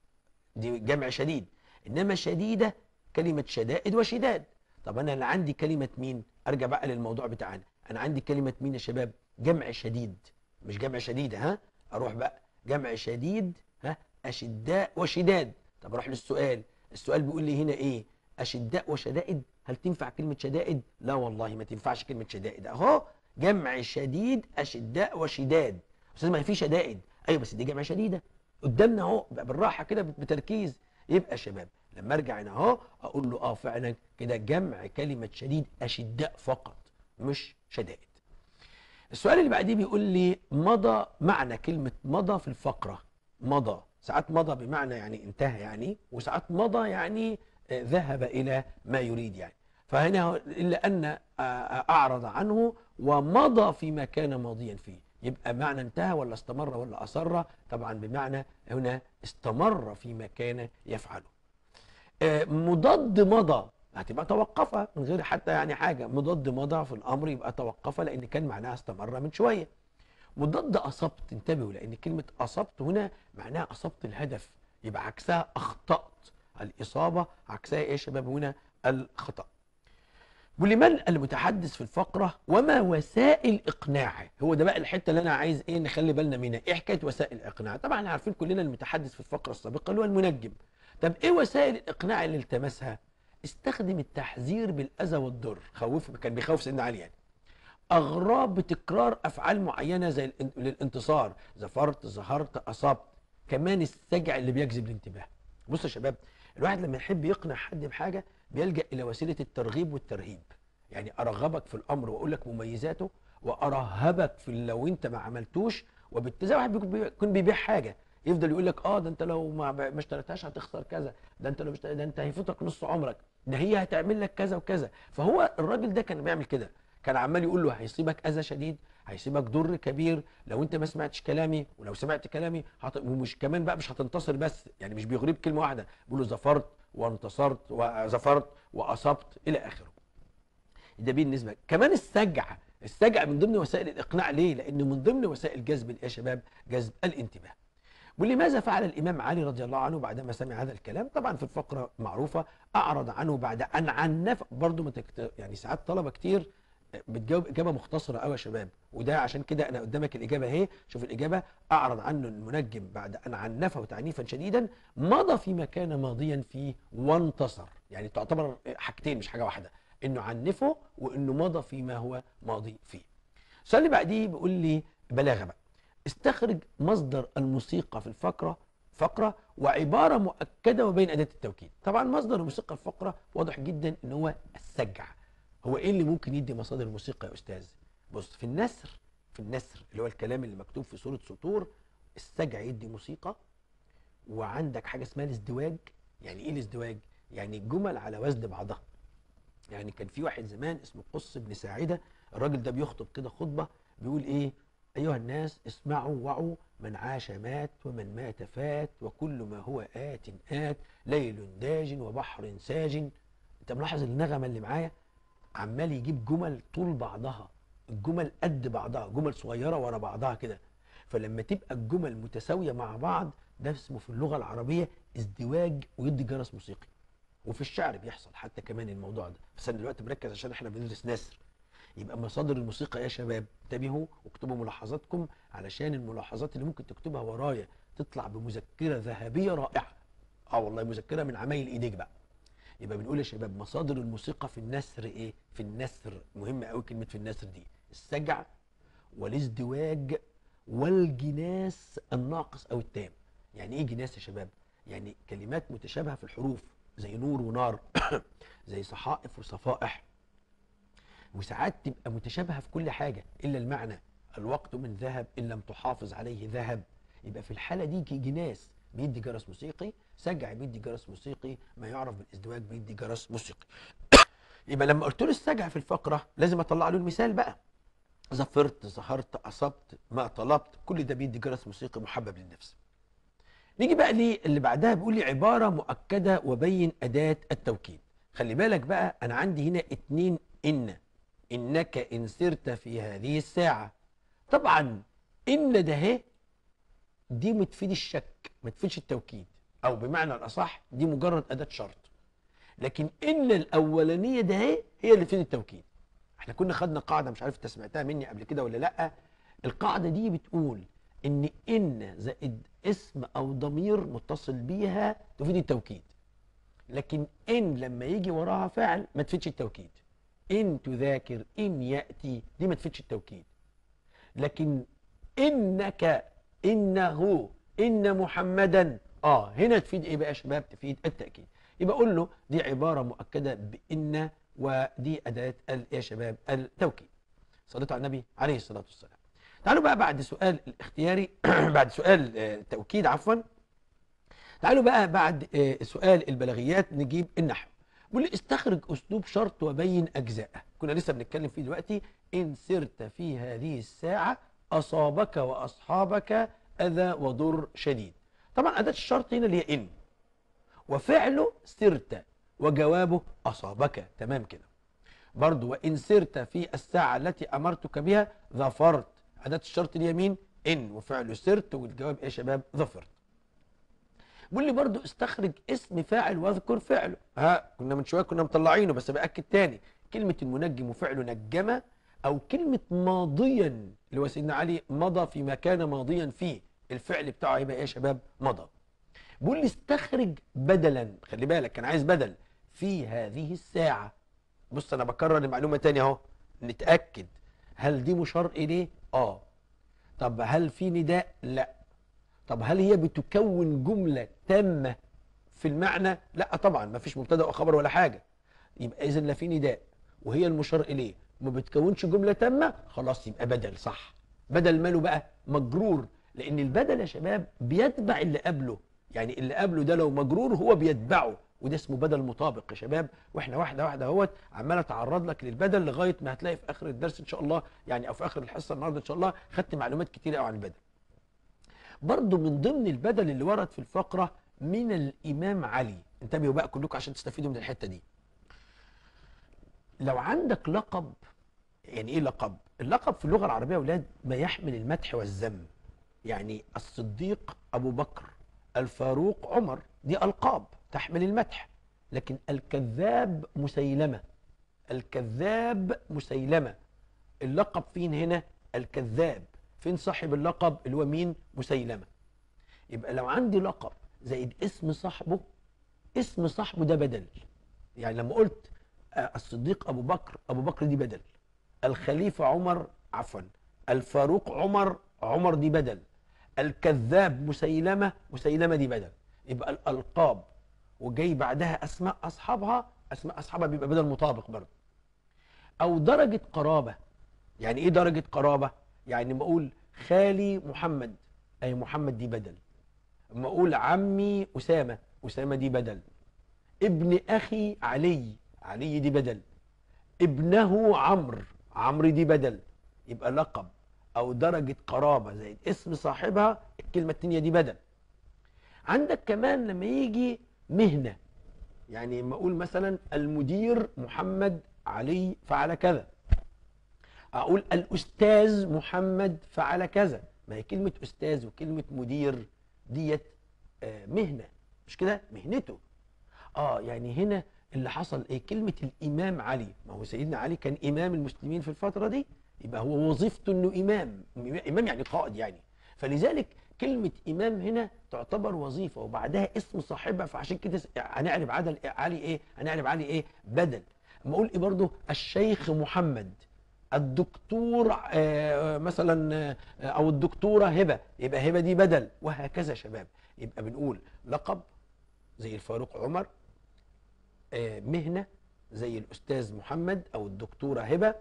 دي جمع شديد، انما شديده كلمه شدائد وشداد. طب انا اللي عندي كلمه مين؟ ارجع بقى للموضوع بتاعنا، انا عندي كلمه مين يا شباب؟ جمع شديد مش جمع شديده. اروح بقى جمع شديد، اشداء وشداد. طب اروح للسؤال، السؤال بيقول لي هنا ايه؟ اشداء وشدائد. هل تنفع كلمه شدائد؟ لا والله ما تنفعش كلمه شدائد. اهو جمع شديد اشداء وشداد. استاذ ما في شدائد، ايوه بس دي جمع شديده قدامنا اهو، بالراحه كده بتركيز. يبقى يا شباب لما ارجع هنا اهو اقول له فعلا كده جمع كلمه شديد اشداء فقط مش شدائد. السؤال اللي بعديه بيقول لي مضى، معنى كلمه مضى في الفقره. مضى ساعات مضى بمعنى يعني انتهى يعني، وساعات مضى يعني ذهب الى ما يريد يعني. فهنا الا ان اعرض عنه ومضى فيما كان ماضيا فيه، يبقى معنى انتهى ولا استمر ولا اصر؟ طبعا بمعنى هنا استمر فيما كان يفعله. مضاد مضى هتبقى توقف من غير حتى يعني حاجه، مضاد مضى في الامر يبقى توقف لان كان معناها استمر من شويه. مضاد اصبت، انتبهوا لان كلمه اصبت هنا معناها اصبت الهدف، يبقى عكسها اخطات. الاصابه عكسها ايه يا شباب هنا؟ الخطا. ولمن المتحدث في الفقره وما وسائل اقناعه؟ هو ده بقى الحته اللي انا عايز نخلي بالنا منها. ايه حكايه وسائل الاقناع؟ طبعا احنا عارفين كلنا المتحدث في الفقره السابقه اللي هو المنجم. طب ايه وسائل الاقناع اللي التمسها؟ استخدم التحذير بالاذى والضر، كان بيخوف سيدنا علي يعني. اغراب بتكرار افعال معينه زي الانتصار، ظفرت، ظهرت، اصبت. كمان السجع اللي بيجذب الانتباه. بص يا شباب، الواحد لما يحب يقنع حد بحاجه بيلجا الى وسيله الترغيب والترهيب. يعني ارغبك في الامر واقول لك مميزاته، وارهبك في لو انت ما عملتوش. وبالتالي زي واحد بيكون بيبيع حاجه، يفضل يقول لك ده انت لو ما اشتريتهاش هتخسر كذا، ده انت لو ده انت هيفوتك نص عمرك، ده هي هتعمل لك كذا وكذا. فهو الراجل ده كان بيعمل كده، كان عمال يقول له هيصيبك اذى شديد، هيصيبك ضر كبير لو انت ما سمعتش كلامي، ولو سمعت كلامي ومش كمان بقى مش هتنتصر بس، يعني مش بيغرب كلمه واحده، بيقول له ظفرت وانتصرت وظفرت واصبت الى اخره. ده بالنسبه كمان السجع من ضمن وسائل الاقناع. ليه؟ لان من ضمن وسائل جذب يا شباب جذب الانتباه. ولماذا فعل الامام علي رضي الله عنه بعدما سمع هذا الكلام؟ طبعا في الفقره معروفه، اعرض عنه بعد ان عنف. برضه يعني ساعات طلبه كتير بتجاوب اجابه مختصره قوي يا شباب، وده عشان كده انا قدامك الاجابه اهي. شوف الاجابه: اعرض عنه المنجم بعد ان عنفه تعنيفا شديدا، مضى فيما كان ماضيا فيه وانتصر. يعني تعتبر حاجتين مش حاجه واحده، انه عنفه وانه مضى فيما هو ماضي فيه. السؤال اللي بعديه بيقول لي بلاغه بقى: استخرج مصدر الموسيقى في فقره وعباره مؤكده وبين اداه التوكيد. طبعا مصدر الموسيقى في الفقره واضح جدا ان هو السجع. هو ايه اللي ممكن يدي مصادر الموسيقى يا استاذ؟ بص، في النثر اللي هو الكلام اللي مكتوب في صوره سطور، السجع يدي موسيقى. وعندك حاجه اسمها الازدواج. يعني ايه الازدواج؟ يعني جمل على وزن بعضها. يعني كان في واحد زمان اسمه قص بن ساعده، الراجل ده بيخطب كده خطبه بيقول ايه: ايها الناس اسمعوا وعوا، من عاش مات ومن مات فات، وكل ما هو آت ليل داج وبحر ساج. انت ملاحظ النغمه اللي معايا؟ عمال يجيب جمل طول بعضها، الجمل قد بعضها، جمل صغيره ورا بعضها كده. فلما تبقى الجمل متساويه مع بعض، ده اسمه في اللغه العربيه ازدواج، ويدي جرس موسيقي. وفي الشعر بيحصل حتى كمان الموضوع ده، بس انا دلوقتي مركز عشان احنا بندرس نثر. يبقى مصادر الموسيقى يا شباب، انتبهوا واكتبوا ملاحظاتكم، علشان الملاحظات اللي ممكن تكتبها ورايا تطلع بمذكره ذهبيه رائعه. والله مذكره من عمايل ايديك بقى. يبقى بنقول يا شباب مصادر الموسيقى في النثر ايه؟ في النثر مهمه قوي كلمه في النثر دي: السجع والازدواج والجناس الناقص او التام. يعني ايه جناس يا شباب؟ يعني كلمات متشابهه في الحروف، زي نور ونار زي صحائف وصفائح. وساعات تبقى متشابهه في كل حاجه الا المعنى: الوقت من ذهب ان لم تحافظ عليه ذهب. يبقى في الحاله دي جناس بيدي جرس موسيقي، سجع بيدي جرس موسيقي، ما يعرف بالازدواج بيدي جرس موسيقي. يبقى لما قلت له السجع في الفقره لازم اطلع له المثال بقى: ظفرت، ظهرت، اصبت، ما طلبت. كل ده بيدي جرس موسيقي محبب للنفس. نيجي بقى اللي بعدها، بيقول لي عباره مؤكده وبين اداه التوكيد. خلي بالك بقى، انا عندي هنا اتنين انك ان سرت في هذه الساعه. طبعا ان ده هي دي بتفيد الشك، ما تفيدش التوكيد، او بمعنى الاصح دي مجرد اداه شرط. لكن ان الاولانيه ده هي اللي تفيد التوكيد. احنا كنا خدنا قاعده، مش عارف انت سمعتها مني قبل كده ولا لا. القاعده دي بتقول ان زائد اسم او ضمير متصل بيها تفيد التوكيد، لكن ان لما يجي وراها فعل ما تفيدش التوكيد. ان تذاكر، ان ياتي، دي ما تفيدش التوكيد. لكن انك، انه، ان محمدا، هنا تفيد ايه بقى يا شباب؟ تفيد التاكيد. يبقى اقول له دي عباره مؤكده بان، ودي اداه يا شباب التوكيد. صليت على النبي عليه الصلاه والسلام. تعالوا بقى بعد سؤال الاختياري بعد سؤال التوكيد عفوا، تعالوا بقى بعد سؤال البلاغيات نجيب النحو. بيقول لي استخرج اسلوب شرط وبين اجزاءه. كنا لسه بنتكلم فيه دلوقتي: ان سرت في هذه الساعه اصابك واصحابك اذى وضر شديد. طبعا اداه الشرط هنا اللي هي ان، وفعله سرت، وجوابه اصابك. تمام كده. برضو وان سرت في الساعه التي امرتك بها ظفرت. اداه الشرط اليمين ان، وفعله سرت، والجواب ايه يا شباب؟ ظفرت. بيقول لي برضو استخرج اسم فاعل واذكر فعله. كنا من شويه كنا مطلعينه بس باكد تاني: كلمه المنجم وفعله نجمه، او كلمه ماضيا اللي هو سيدنا علي مضى في مكان ماضيا فيه، الفعل بتاعه هيبقى ايه يا شباب؟ مضى. بيقول لي استخرج بدلا. خلي بالك كان عايز بدل: في هذه الساعة. بص انا بكرر المعلومة تاني اهو، نتأكد. هل دي مشار اليه؟ اه. طب هل في نداء؟ لا. طب هل هي بتكون جملة تامة في المعنى؟ لا طبعا، ما فيش مبتدا وخبر ولا حاجة. يبقى اذا لا في نداء وهي المشار اليه ما بتكونش جملة تامة، خلاص يبقى بدل. صح. بدل ماله بقى؟ مجرور، لان البدل يا شباب بيتبع اللي قبله. يعني اللي قبله ده لو مجرور هو بيتبعه، وده اسمه بدل مطابق يا شباب. واحنا واحده واحده اهوت عمال اتعرض لك للبدل لغايه ما هتلاقي في اخر الدرس ان شاء الله، يعني او في اخر الحصه النهارده ان شاء الله، خدت معلومات كتيره قوي عن البدل. برضو من ضمن البدل اللي ورد في الفقره من الامام علي، انتبهوا بقى كلكم عشان تستفيدوا من الحته دي. لو عندك لقب، يعني ايه لقب؟ اللقب في اللغه العربيه يا اولاد ما يحمل المدح والذم. يعني الصديق ابو بكر، الفاروق عمر، دي القاب تحمل المدح. لكن الكذاب مسيلمه، الكذاب مسيلمه، اللقب فين هنا؟ الكذاب. فين صاحب اللقب اللي هو مين؟ مسيلمه. يبقى لو عندي لقب زائد اسم صاحبه، اسم صاحبه ده بدل. يعني لما قلت الصديق ابو بكر، ابو بكر دي بدل. الخليفه عمر، عفوا الفاروق عمر، عمر دي بدل. الكذاب مسيلمه، مسيلمه دي بدل. يبقى الالقاب وجاي بعدها اسماء اصحابها، اسماء اصحابها بيبقى بدل مطابق برضه. او درجه قرابه. يعني ايه درجه قرابه؟ يعني لما اقول خالي محمد، اي محمد دي بدل. اما اقول عمي اسامه، اسامه دي بدل. ابن اخي علي، علي دي بدل. ابنه عمرو، عمرو دي بدل. يبقى لقب او درجة قرابة زائد اسم صاحبها، الكلمة التانية دي بدل. عندك كمان لما يجي مهنة، يعني لما اقول مثلا المدير محمد علي فعل كذا، اقول الاستاذ محمد فعل كذا. ما هي كلمة استاذ وكلمة مدير ديت مهنة، مش كده؟ مهنته. يعني هنا اللي حصل ايه؟ كلمة الامام علي، ما هو سيدنا علي كان امام المسلمين في الفترة دي، يبقى هو وظيفته انه امام، امام يعني قائد يعني. فلذلك كلمة امام هنا تعتبر وظيفة وبعدها اسم صاحبها، فعشان كده هنعرب علي ايه؟ هنعرب علي ايه؟ بدل. اما اقول ايه برضو؟ الشيخ محمد، الدكتور مثلا او الدكتورة هبة، يبقى هبة دي بدل، وهكذا يا شباب. يبقى بنقول لقب زي الفاروق عمر، مهنة زي الأستاذ محمد أو الدكتورة هبة،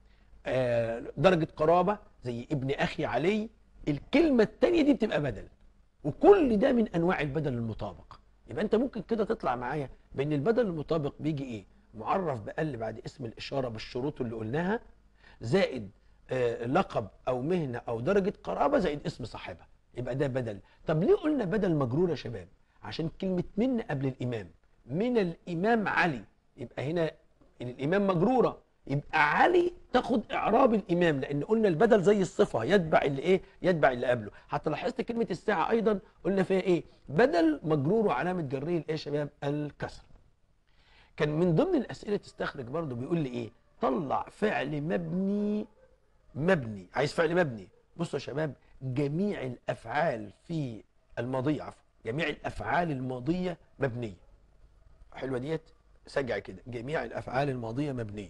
درجة قرابة زي ابن أخي علي. الكلمة التانية دي بتبقى بدل، وكل ده من أنواع البدل المطابق. يبقى أنت ممكن كده تطلع معايا بأن البدل المطابق بيجي إيه؟ معرف بقل بعد اسم الإشارة بالشروط اللي قلناها، زائد لقب أو مهنة أو درجة قرابة زائد اسم صاحبها، يبقى ده بدل. طب ليه قلنا بدل مجرور يا شباب؟ عشان كلمة من قبل الإمام، من الإمام علي، يبقى هنا الإمام مجرورة، يبقى علي تاخد إعراب الإمام، لأن قلنا البدل زي الصفة يتبع اللي إيه؟ يتبع اللي قبله. حتى لاحظت كلمة الساعة أيضا قلنا فيها إيه؟ بدل مجرور وعلامة جره الإيه يا شباب؟ الكسر. كان من ضمن الأسئلة تستخرج برضه بيقول لي إيه؟ طلع فعل مبني، مبني، عايز فعل مبني. بصوا يا شباب، جميع الأفعال في الماضية، عفوا جميع الأفعال الماضية مبنية. حلوة ديت، سجع كده، جميع الأفعال الماضية مبنية.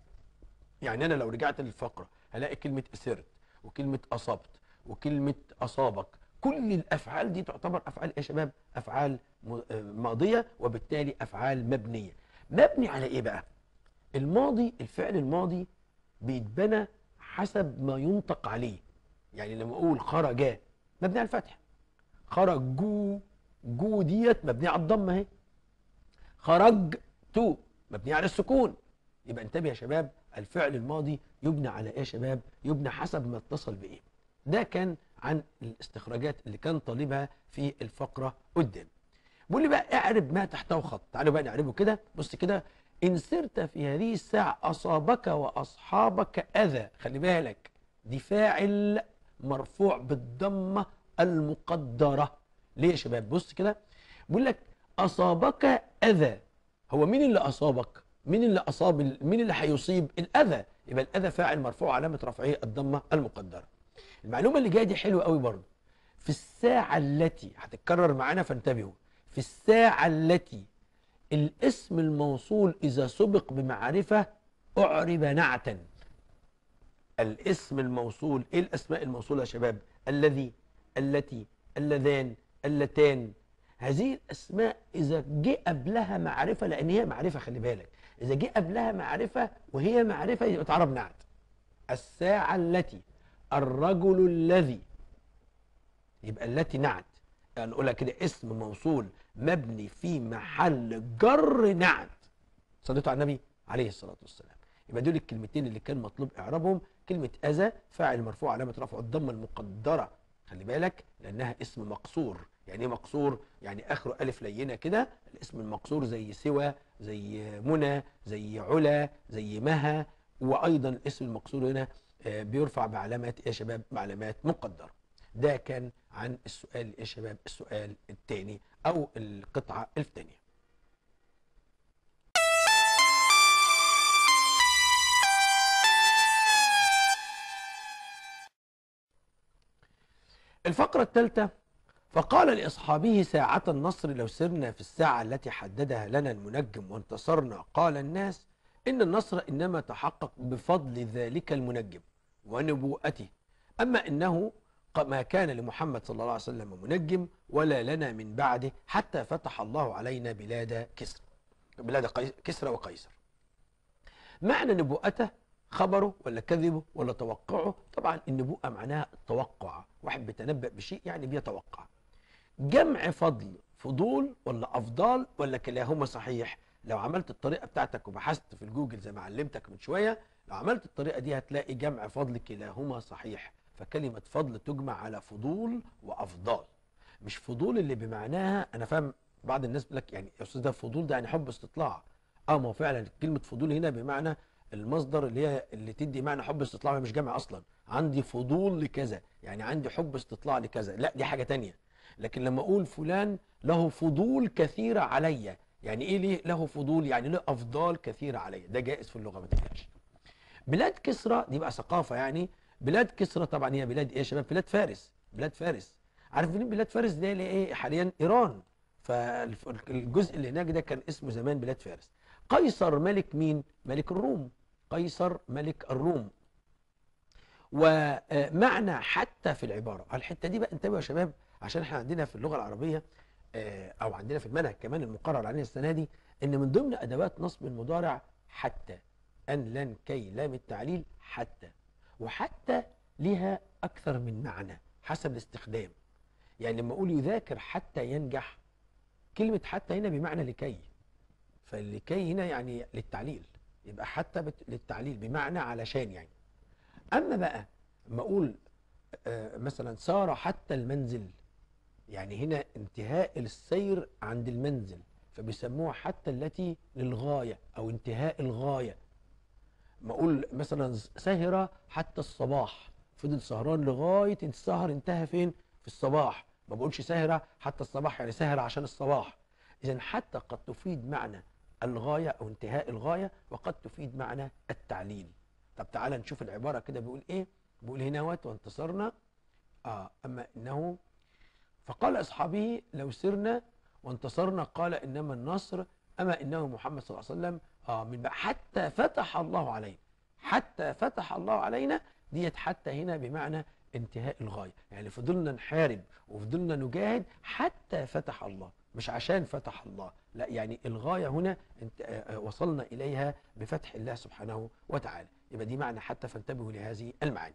يعني أنا لو رجعت للفقرة هلاقي كلمة أسرت وكلمة أصبت وكلمة أصابك، كل الأفعال دي تعتبر أفعال إيه يا شباب؟ أفعال ماضية، وبالتالي أفعال مبنية. مبني على إيه بقى؟ الماضي، الفعل الماضي بيتبنى حسب ما ينطق عليه. يعني لما أقول خرج مبني على الفتح، خرجوا، جو ديت مبني على الضمة اهي، خرجت مبني على السكون. يبقى انتبه يا شباب، الفعل الماضي يبنى على ايه يا شباب؟ يبنى حسب ما اتصل بايه. ده كان عن الاستخراجات اللي كان طالبها في الفقرة قدام. بيقول لي بقى اعرب ما تحته خط. تعالوا بقى نعربه كده. بص كده، ان سرت في هذه الساعة اصابك واصحابك اذى. خلي بالك دي فاعل مرفوع بالضمة المقدرة. ليه يا شباب؟ بص كده، بيقول لك اصابك اذى. هو مين اللي اصابك؟ مين اللي اصاب؟ مين اللي هيصيب؟ الاذى. يبقى الاذى فاعل مرفوع علامة رفعه الضمة المقدرة. المعلومة اللي جاية دي حلوة قوي برضه. في الساعة التي، هتتكرر معانا فانتبهوا، في الساعة التي الاسم الموصول إذا سبق بمعرفة أعرب نعتا. الاسم الموصول، إيه الأسماء الموصولة يا شباب؟ الذي، التي، اللذان، اللتان. هذه الأسماء إذا جه قبلها معرفة، لأن هي معرفة، خلي بالك، إذا جه قبلها معرفة وهي معرفة يبقى تعرب نعت. الساعة التي، الرجل الذي، يبقى التي نعت. يعني نقولها كده اسم موصول مبني في محل جر نعت. صليتوا على النبي عليه الصلاة والسلام. يبقى دول الكلمتين اللي كان مطلوب إعرابهم. كلمة أذى فاعل مرفوع علامة رفعه الضمة المقدرة، خلي بالك، لأنها اسم مقصور. يعني إيه مقصور؟ يعني آخره ألف لينة كده. الاسم المقصور زي سوى، زي منى، زي علا، زي مها. وأيضا الاسم المقصور هنا بيرفع بعلامات إيه يا شباب؟ بعلامات مقدرة. ده كان عن السؤال يا شباب، السؤال الثاني أو القطعة الثانية. الفقرة الثالثة: فقال لأصحابه ساعة النصر لو سرنا في الساعة التي حددها لنا المنجم وانتصرنا، قال الناس إن النصر إنما تحقق بفضل ذلك المنجم ونبوءته، أما إنه ما كان لمحمد صلى الله عليه وسلم منجم ولا لنا من بعده حتى فتح الله علينا بلاد كسرى، بلاد كسرى وقيصر. معنى نبوءته خبره ولا كذبه ولا توقعه؟ طبعا النبوءة معناها التوقع، واحد بيتنبأ بشيء يعني بيتوقع. جمع فضل، فضول ولا أفضال ولا كلاهما صحيح؟ لو عملت الطريقة بتاعتك وبحثت في الجوجل زي ما علمتك من شوية، لو عملت الطريقة دي هتلاقي جمع فضل كلاهما صحيح. فكلمة فضل تجمع على فضول وأفضال، مش فضول اللي بمعناها، أنا فاهم بعض الناس بيقول لك يعني يا أستاذ ده فضول ده يعني حب استطلاع. ما هو فعلا كلمة فضول هنا بمعنى المصدر اللي تدي معنى حب استطلاع، مش جمع اصلا. عندي فضول لكذا يعني عندي حب استطلاع لكذا، لا دي حاجة تانية. لكن لما اقول فلان له فضول كثيرة عليا، يعني ايه ليه له فضول؟ يعني له افضال كثيرة عليا، ده جائز في اللغة ما تقلقش. بلاد كسرى دي بقى ثقافة يعني. بلاد كسرى طبعا هي بلاد ايه يا شباب؟ بلاد فارس. بلاد فارس، عارفين بلاد فارس دي اللي ايه حاليا؟ ايران. فالجزء اللي هناك ده كان اسمه زمان بلاد فارس. قيصر ملك مين؟ ملك الروم. قيصر ملك الروم. ومعنى حتى في العبارة، الحتة دي بقى انتبهوا يا شباب، عشان احنا عندنا في اللغة العربية او عندنا في المنهج كمان المقرر علينا السنة دي، ان من ضمن ادوات نصب المضارع حتى، ان لن كي لام التعليل حتى. وحتى لها اكثر من معنى حسب الاستخدام. يعني لما اقول يذاكر حتى ينجح، كلمة حتى هنا بمعنى لكي، فاللكي هنا يعني للتعليل، يبقى حتى للتعليل بمعنى علشان يعني. اما بقى لما اقول مثلا سار حتى المنزل، يعني هنا انتهاء السير عند المنزل، فبيسموها حتى التي للغاية او انتهاء الغاية. ما اقول مثلا سهر حتى الصباح، فضل سهران لغاية السهر انتهى فين؟ في الصباح. ما بقولش سهر حتى الصباح يعني سهر عشان الصباح. اذا حتى قد تفيد معنى الغاية او انتهاء الغاية، وقد تفيد معنى التعليل. طب تعالى نشوف العبارة كده بيقول ايه. بيقول هنا وانتصرنا اما انه، فقال اصحابه لو سرنا وانتصرنا قال انما النصر اما انه محمد صلى الله عليه وسلم من بقى حتى فتح الله علينا. حتى فتح الله علينا ديت حتى هنا بمعنى انتهاء الغاية، يعني فضلنا نحارب وفضلنا نجاهد حتى فتح الله، مش عشان فتح الله، لا يعني الغاية هنا وصلنا إليها بفتح الله سبحانه وتعالى. يبقى دي معنى حتى، فانتبهوا لهذه المعاني.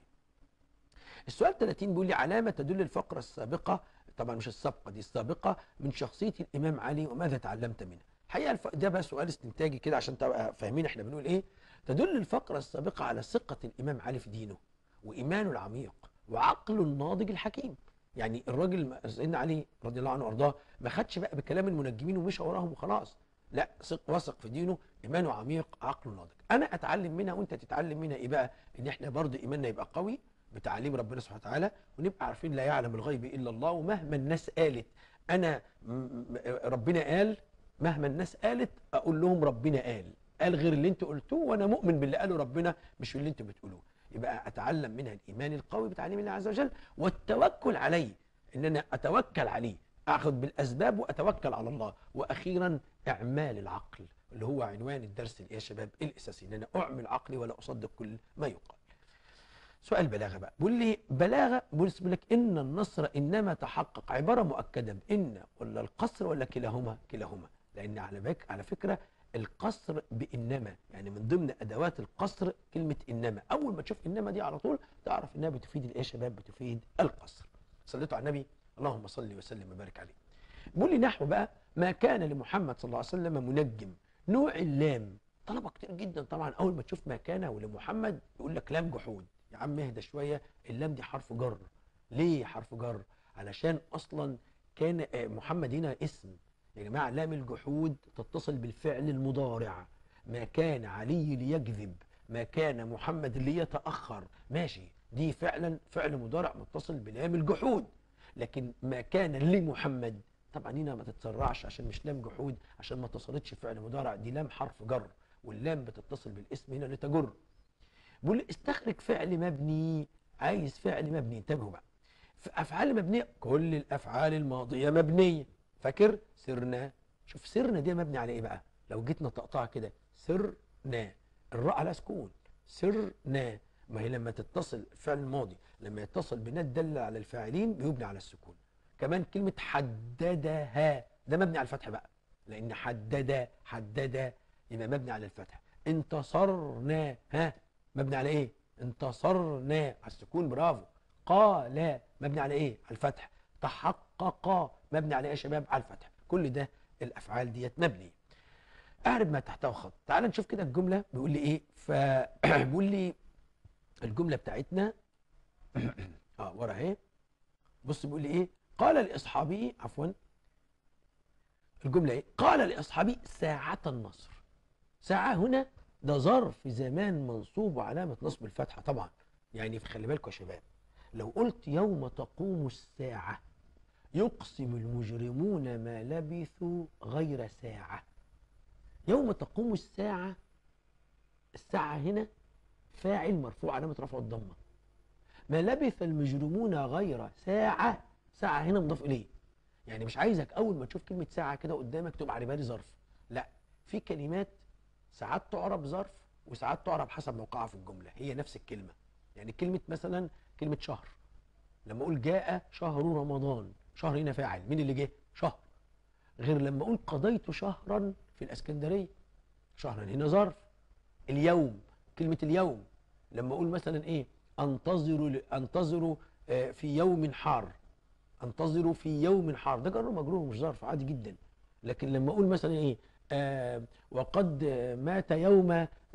السؤال 30 بيقول لي علامة تدل الفقرة السابقة، طبعا مش السابقة دي السابقة، من شخصية الإمام علي وماذا تعلمت منها؟ الحقيقة ده بقى سؤال استنتاجي كده عشان تبقى فاهمين احنا بنقول ايه. تدل الفقرة السابقة على ثقة الإمام علي في دينه وإيمانه العميق وعقله الناضج الحكيم. يعني الراجل سيدنا علي رضي الله عنه وارضاه ما خدش بقى بكلام المنجمين ومشى وراهم وخلاص، لا وثق في دينه، ايمانه عميق، عقله ناضج. انا اتعلم منها وانت تتعلم منها ايه بقى؟ ان احنا برضه ايماننا يبقى قوي بتعليم ربنا سبحانه وتعالى، ونبقى عارفين لا يعلم الغيب الا الله. ومهما الناس قالت انا ربنا قال، مهما الناس قالت اقول لهم ربنا قال غير اللي انتوا قلتوه، وانا مؤمن باللي قاله ربنا مش اللي انتوا بتقولوه. يبقى اتعلم منها الايمان القوي بتعليم الله عز وجل، والتوكل عليه، ان انا اتوكل عليه. اخذ بالاسباب واتوكل على الله. واخيرا اعمال العقل، اللي هو عنوان الدرس يا شباب الاساسي، ان انا اعمل عقلي ولا اصدق كل ما يقال. سؤال بلاغه بقى، بيقول لي بلاغه، بيقول لك ان النصر انما تحقق، عباره مؤكده بان ولا القصر ولا كلاهما؟ كلاهما. لان على فكره القصر بانما، يعني من ضمن ادوات القصر كلمه انما، اول ما تشوف انما دي على طول تعرف انها بتفيد الايه يا شباب؟ بتفيد القصر. صليتوا على النبي، اللهم صل وسلم وبارك عليه. بيقول لي نحو بقى ما كان لمحمد صلى الله عليه وسلم منجم، نوع اللام طلبه كتير جدا طبعا. اول ما تشوف ما كان ولمحمد يقول لك لام جحود. يا عم اهدى شويه، اللام دي حرف جر. ليه حرف جر؟ علشان اصلا كان محمد هنا اسم يا جماعه. لام الجحود تتصل بالفعل المضارع. ما كان علي ليكذب، ما كان محمد ليتاخر، ماشي، دي فعلا فعل مضارع متصل بلام الجحود. لكن ما كان لمحمد طبعا هنا ما تتسرعش، عشان مش لام جحود، عشان ما اتصلتش فعل مضارع، دي لام حرف جر، واللام بتتصل بالاسم هنا لتجر. بيقول استخرج فعل مبني، عايز فعل مبني. انتبهوا بقى، في افعال مبنيه كل الافعال الماضيه مبنيه. فاكر سرنا؟ شوف سرنا دي مبني على ايه بقى؟ لو جيت نطقطها كده سرنا، الراء على سكون، سرنا. ما هي لما تتصل فعل الماضي لما يتصل بنا الداله على الفاعلين بيبني على السكون. كمان كلمه حددها ده مبني على الفتح بقى، لان حدد يبقى مبني على الفتح. انتصرنا، ها، مبني على ايه؟ انتصرنا على السكون، برافو. قال مبني على ايه؟ على الفتح. تحقق مبني على ايه يا شباب؟ على الفتح. كل ده الافعال ديت مبنيه. اعرب ما تحته خط. تعال نشوف كده الجمله بيقول لي ايه. فبيقول لي الجمله بتاعتنا ورا اهي. بص بيقول لي ايه؟ قال لاصحابه، عفوا، الجمله ايه؟ قال لاصحابه ساعة النصر. ساعة هنا ده ظرف زمان منصوب وعلامة نصب الفتحة طبعا. يعني خلي بالكم يا شباب، لو قلت يوم تقوم الساعة يقسم المجرمون ما لبثوا غير ساعة. يوم تقوم الساعة، الساعة هنا فاعل مرفوع علامة رفعه الضمة. ما لبث المجرمون غير ساعة، ساعة هنا مضاف إليه. يعني مش عايزك أول ما تشوف كلمة ساعة كده قدامك تبقى على بالي ظرف، لا، في كلمات ساعات تعرب ظرف وساعات تعرب حسب موقعها في الجملة، هي نفس الكلمة. يعني كلمة مثلا كلمة شهر، لما أقول جاء شهر رمضان، شهر هنا فاعل، مين اللي جه؟ شهر. غير لما أقول قضيت شهرا في الإسكندرية، شهرا هنا ظرف. اليوم، كلمة اليوم لما أقول مثلا إيه؟ أنتظروا في يوم حار، انتظروا في يوم حار، ده جر مجرور مش ظرف، عادي جدا. لكن لما اقول مثلا ايه؟ وقد مات يوم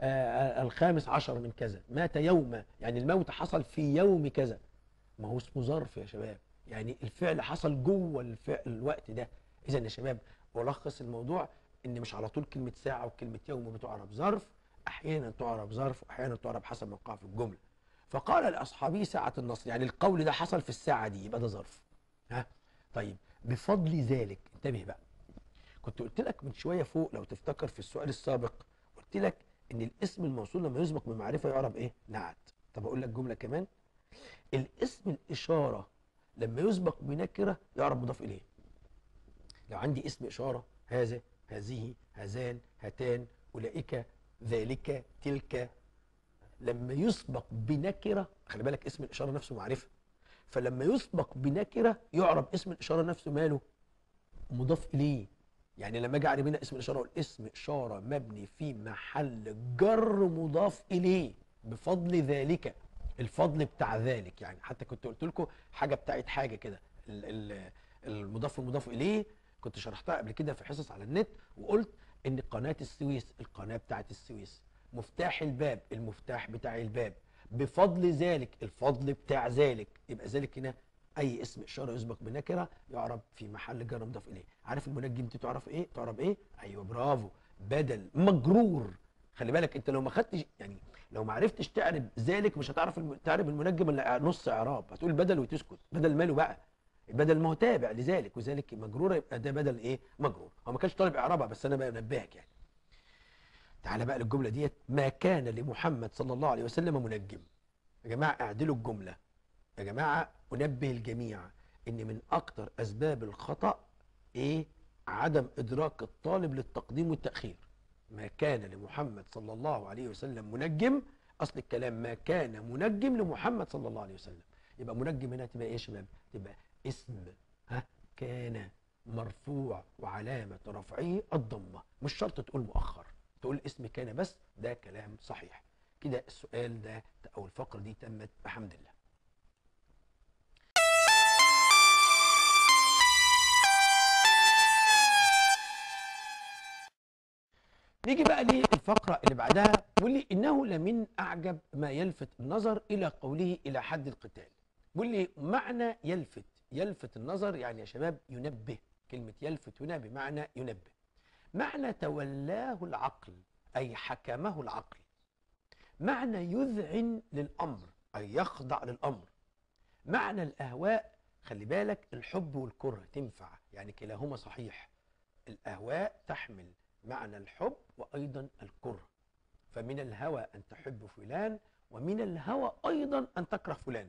15 من كذا، مات يوم، يعني الموت حصل في يوم كذا، ما هو اسمه ظرف يا شباب، يعني الفعل حصل جوه الفعل الوقت ده. اذا يا شباب ألخص الموضوع ان مش على طول كلمه ساعه وكلمه يوم بتعرب ظرف، احيانا تعرب ظرف واحيانا تعرب حسب موقعها في الجمله. فقال لاصحابه ساعه النصر، يعني القول ده حصل في الساعه دي يبقى ده ظرف. ها، طيب بفضل ذلك، انتبه بقى، كنت قلت لك من شويه فوق لو تفتكر في السؤال السابق، قلت لك ان الاسم الموصول لما يسبق بمعرفه يعرب ايه؟ نعت. طب اقول لك جمله كمان، الاسم الاشاره لما يسبق بنكره يعرب مضاف اليه. لو عندي اسم اشاره هذا، هذه، هذان، هاتان، اولئك، ذلك، تلك، لما يسبق بنكره، خلي بالك اسم الاشاره نفسه معرفه، فلما يسبق بنكره يعرب اسم الاشاره نفسه ماله؟ مضاف اليه. يعني لما اجي اعرب هنا اسم الاشاره اقول اسم اشاره مبني في محل جر مضاف اليه بفضل ذلك. الفضل بتاع ذلك، يعني حتى كنت قلت لكم حاجه بتاعت حاجه كده، المضاف والمضاف اليه، كنت شرحتها قبل كده في حصص على النت، وقلت ان قناه السويس، القناه بتاعت السويس، مفتاح الباب، المفتاح بتاع الباب، بفضل ذلك، الفضل بتاع ذلك. يبقى ذلك هنا اي اسم اشاره يسبق بنكره يعرب في محل جر مضاف اليه. عارف المنجم دي تعرف ايه؟ تعرب ايه؟ ايوه برافو، بدل مجرور. خلي بالك انت لو ما خدتش، يعني لو ما عرفتش تعرب ذلك مش هتعرف تعرب المنجم الا نص اعراب، هتقول بدل وتسكت. بدل ماله بقى؟ بدل ما هو تابع لذلك، وذلك مجروره، يبقى ده بدل ايه؟ مجرور. هو ما كانش طالب اعرابها بس انا بنبهك يعني. تعالى بقى للجمله ديت، ما كان لمحمد صلى الله عليه وسلم منجم. يا جماعه اعدلوا الجمله، يا جماعه انبه الجميع ان من اكتر اسباب الخطأ ايه؟ عدم ادراك الطالب للتقديم والتأخير. ما كان لمحمد صلى الله عليه وسلم منجم، اصل الكلام ما كان منجم لمحمد صلى الله عليه وسلم. يبقى منجم هنا تبقى ايه يا شباب؟ تبقى اسم كان مرفوع وعلامة رفعه الضمة، مش شرط تقول مؤخر، تقول اسم كان بس، ده كلام صحيح. كده السؤال ده او الفقرة دي تمت بحمد الله. نيجي بقى للفقرة اللي بعدها، بيقول لي إنه لمن أعجب ما يلفت النظر إلى قوله إلى حد القتال. بيقول لي معنى يلفت، يلفت النظر يعني يا شباب ينبه، كلمة يلفت هنا بمعنى ينبه. معنى تولاه العقل أي حكمه العقل. معنى يذعن للأمر أي يخضع للأمر. معنى الأهواء، خلي بالك الحب والكره تنفع، يعني كلاهما صحيح. الأهواء تحمل معنى الحب وأيضا الكره، فمن الهوى أن تحب فلان ومن الهوى أيضا أن تكره فلانا.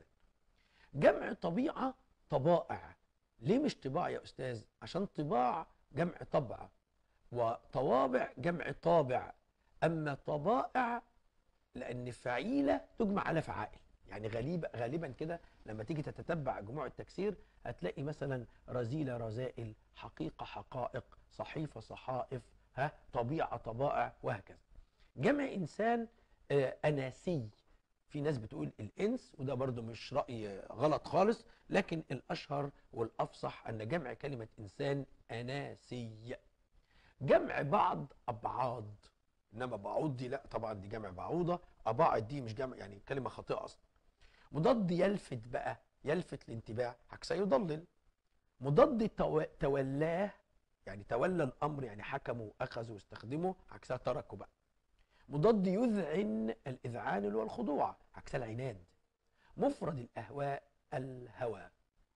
جمع طبيعة طبائع. ليه مش طباع يا أستاذ؟ عشان طباع جمع طبع، وطوابع جمع طابع. أما طبائع لأن فعيلة تجمع على فعائل، يعني غالبا كده لما تيجي تتتبع جموع التكسير هتلاقي مثلا رذيلة رذائل، حقيقة حقائق، صحيفة صحائف، طبيعة طبائع، وهكذا. جمع إنسان أناسي. في ناس بتقول الإنس، وده برضو مش رأي غلط خالص، لكن الأشهر والأفصح أن جمع كلمة إنسان أناسي. جمع بعض أبعاد، انما بعوض دي لا طبعا، دي جمع بعوضه. اباعد دي مش جمع، يعني كلمه خاطئه اصلا. مضاد يلفت بقى، يلفت الانتباه، عكسها يضلل. مضاد تولاه، يعني تولى الامر، يعني حكمه واخذه واستخدمه، عكسها تركه بقى. مضاد يذعن، الاذعان اللي هو الخضوع، عكسها العناد. مفرد الاهواء الهوى.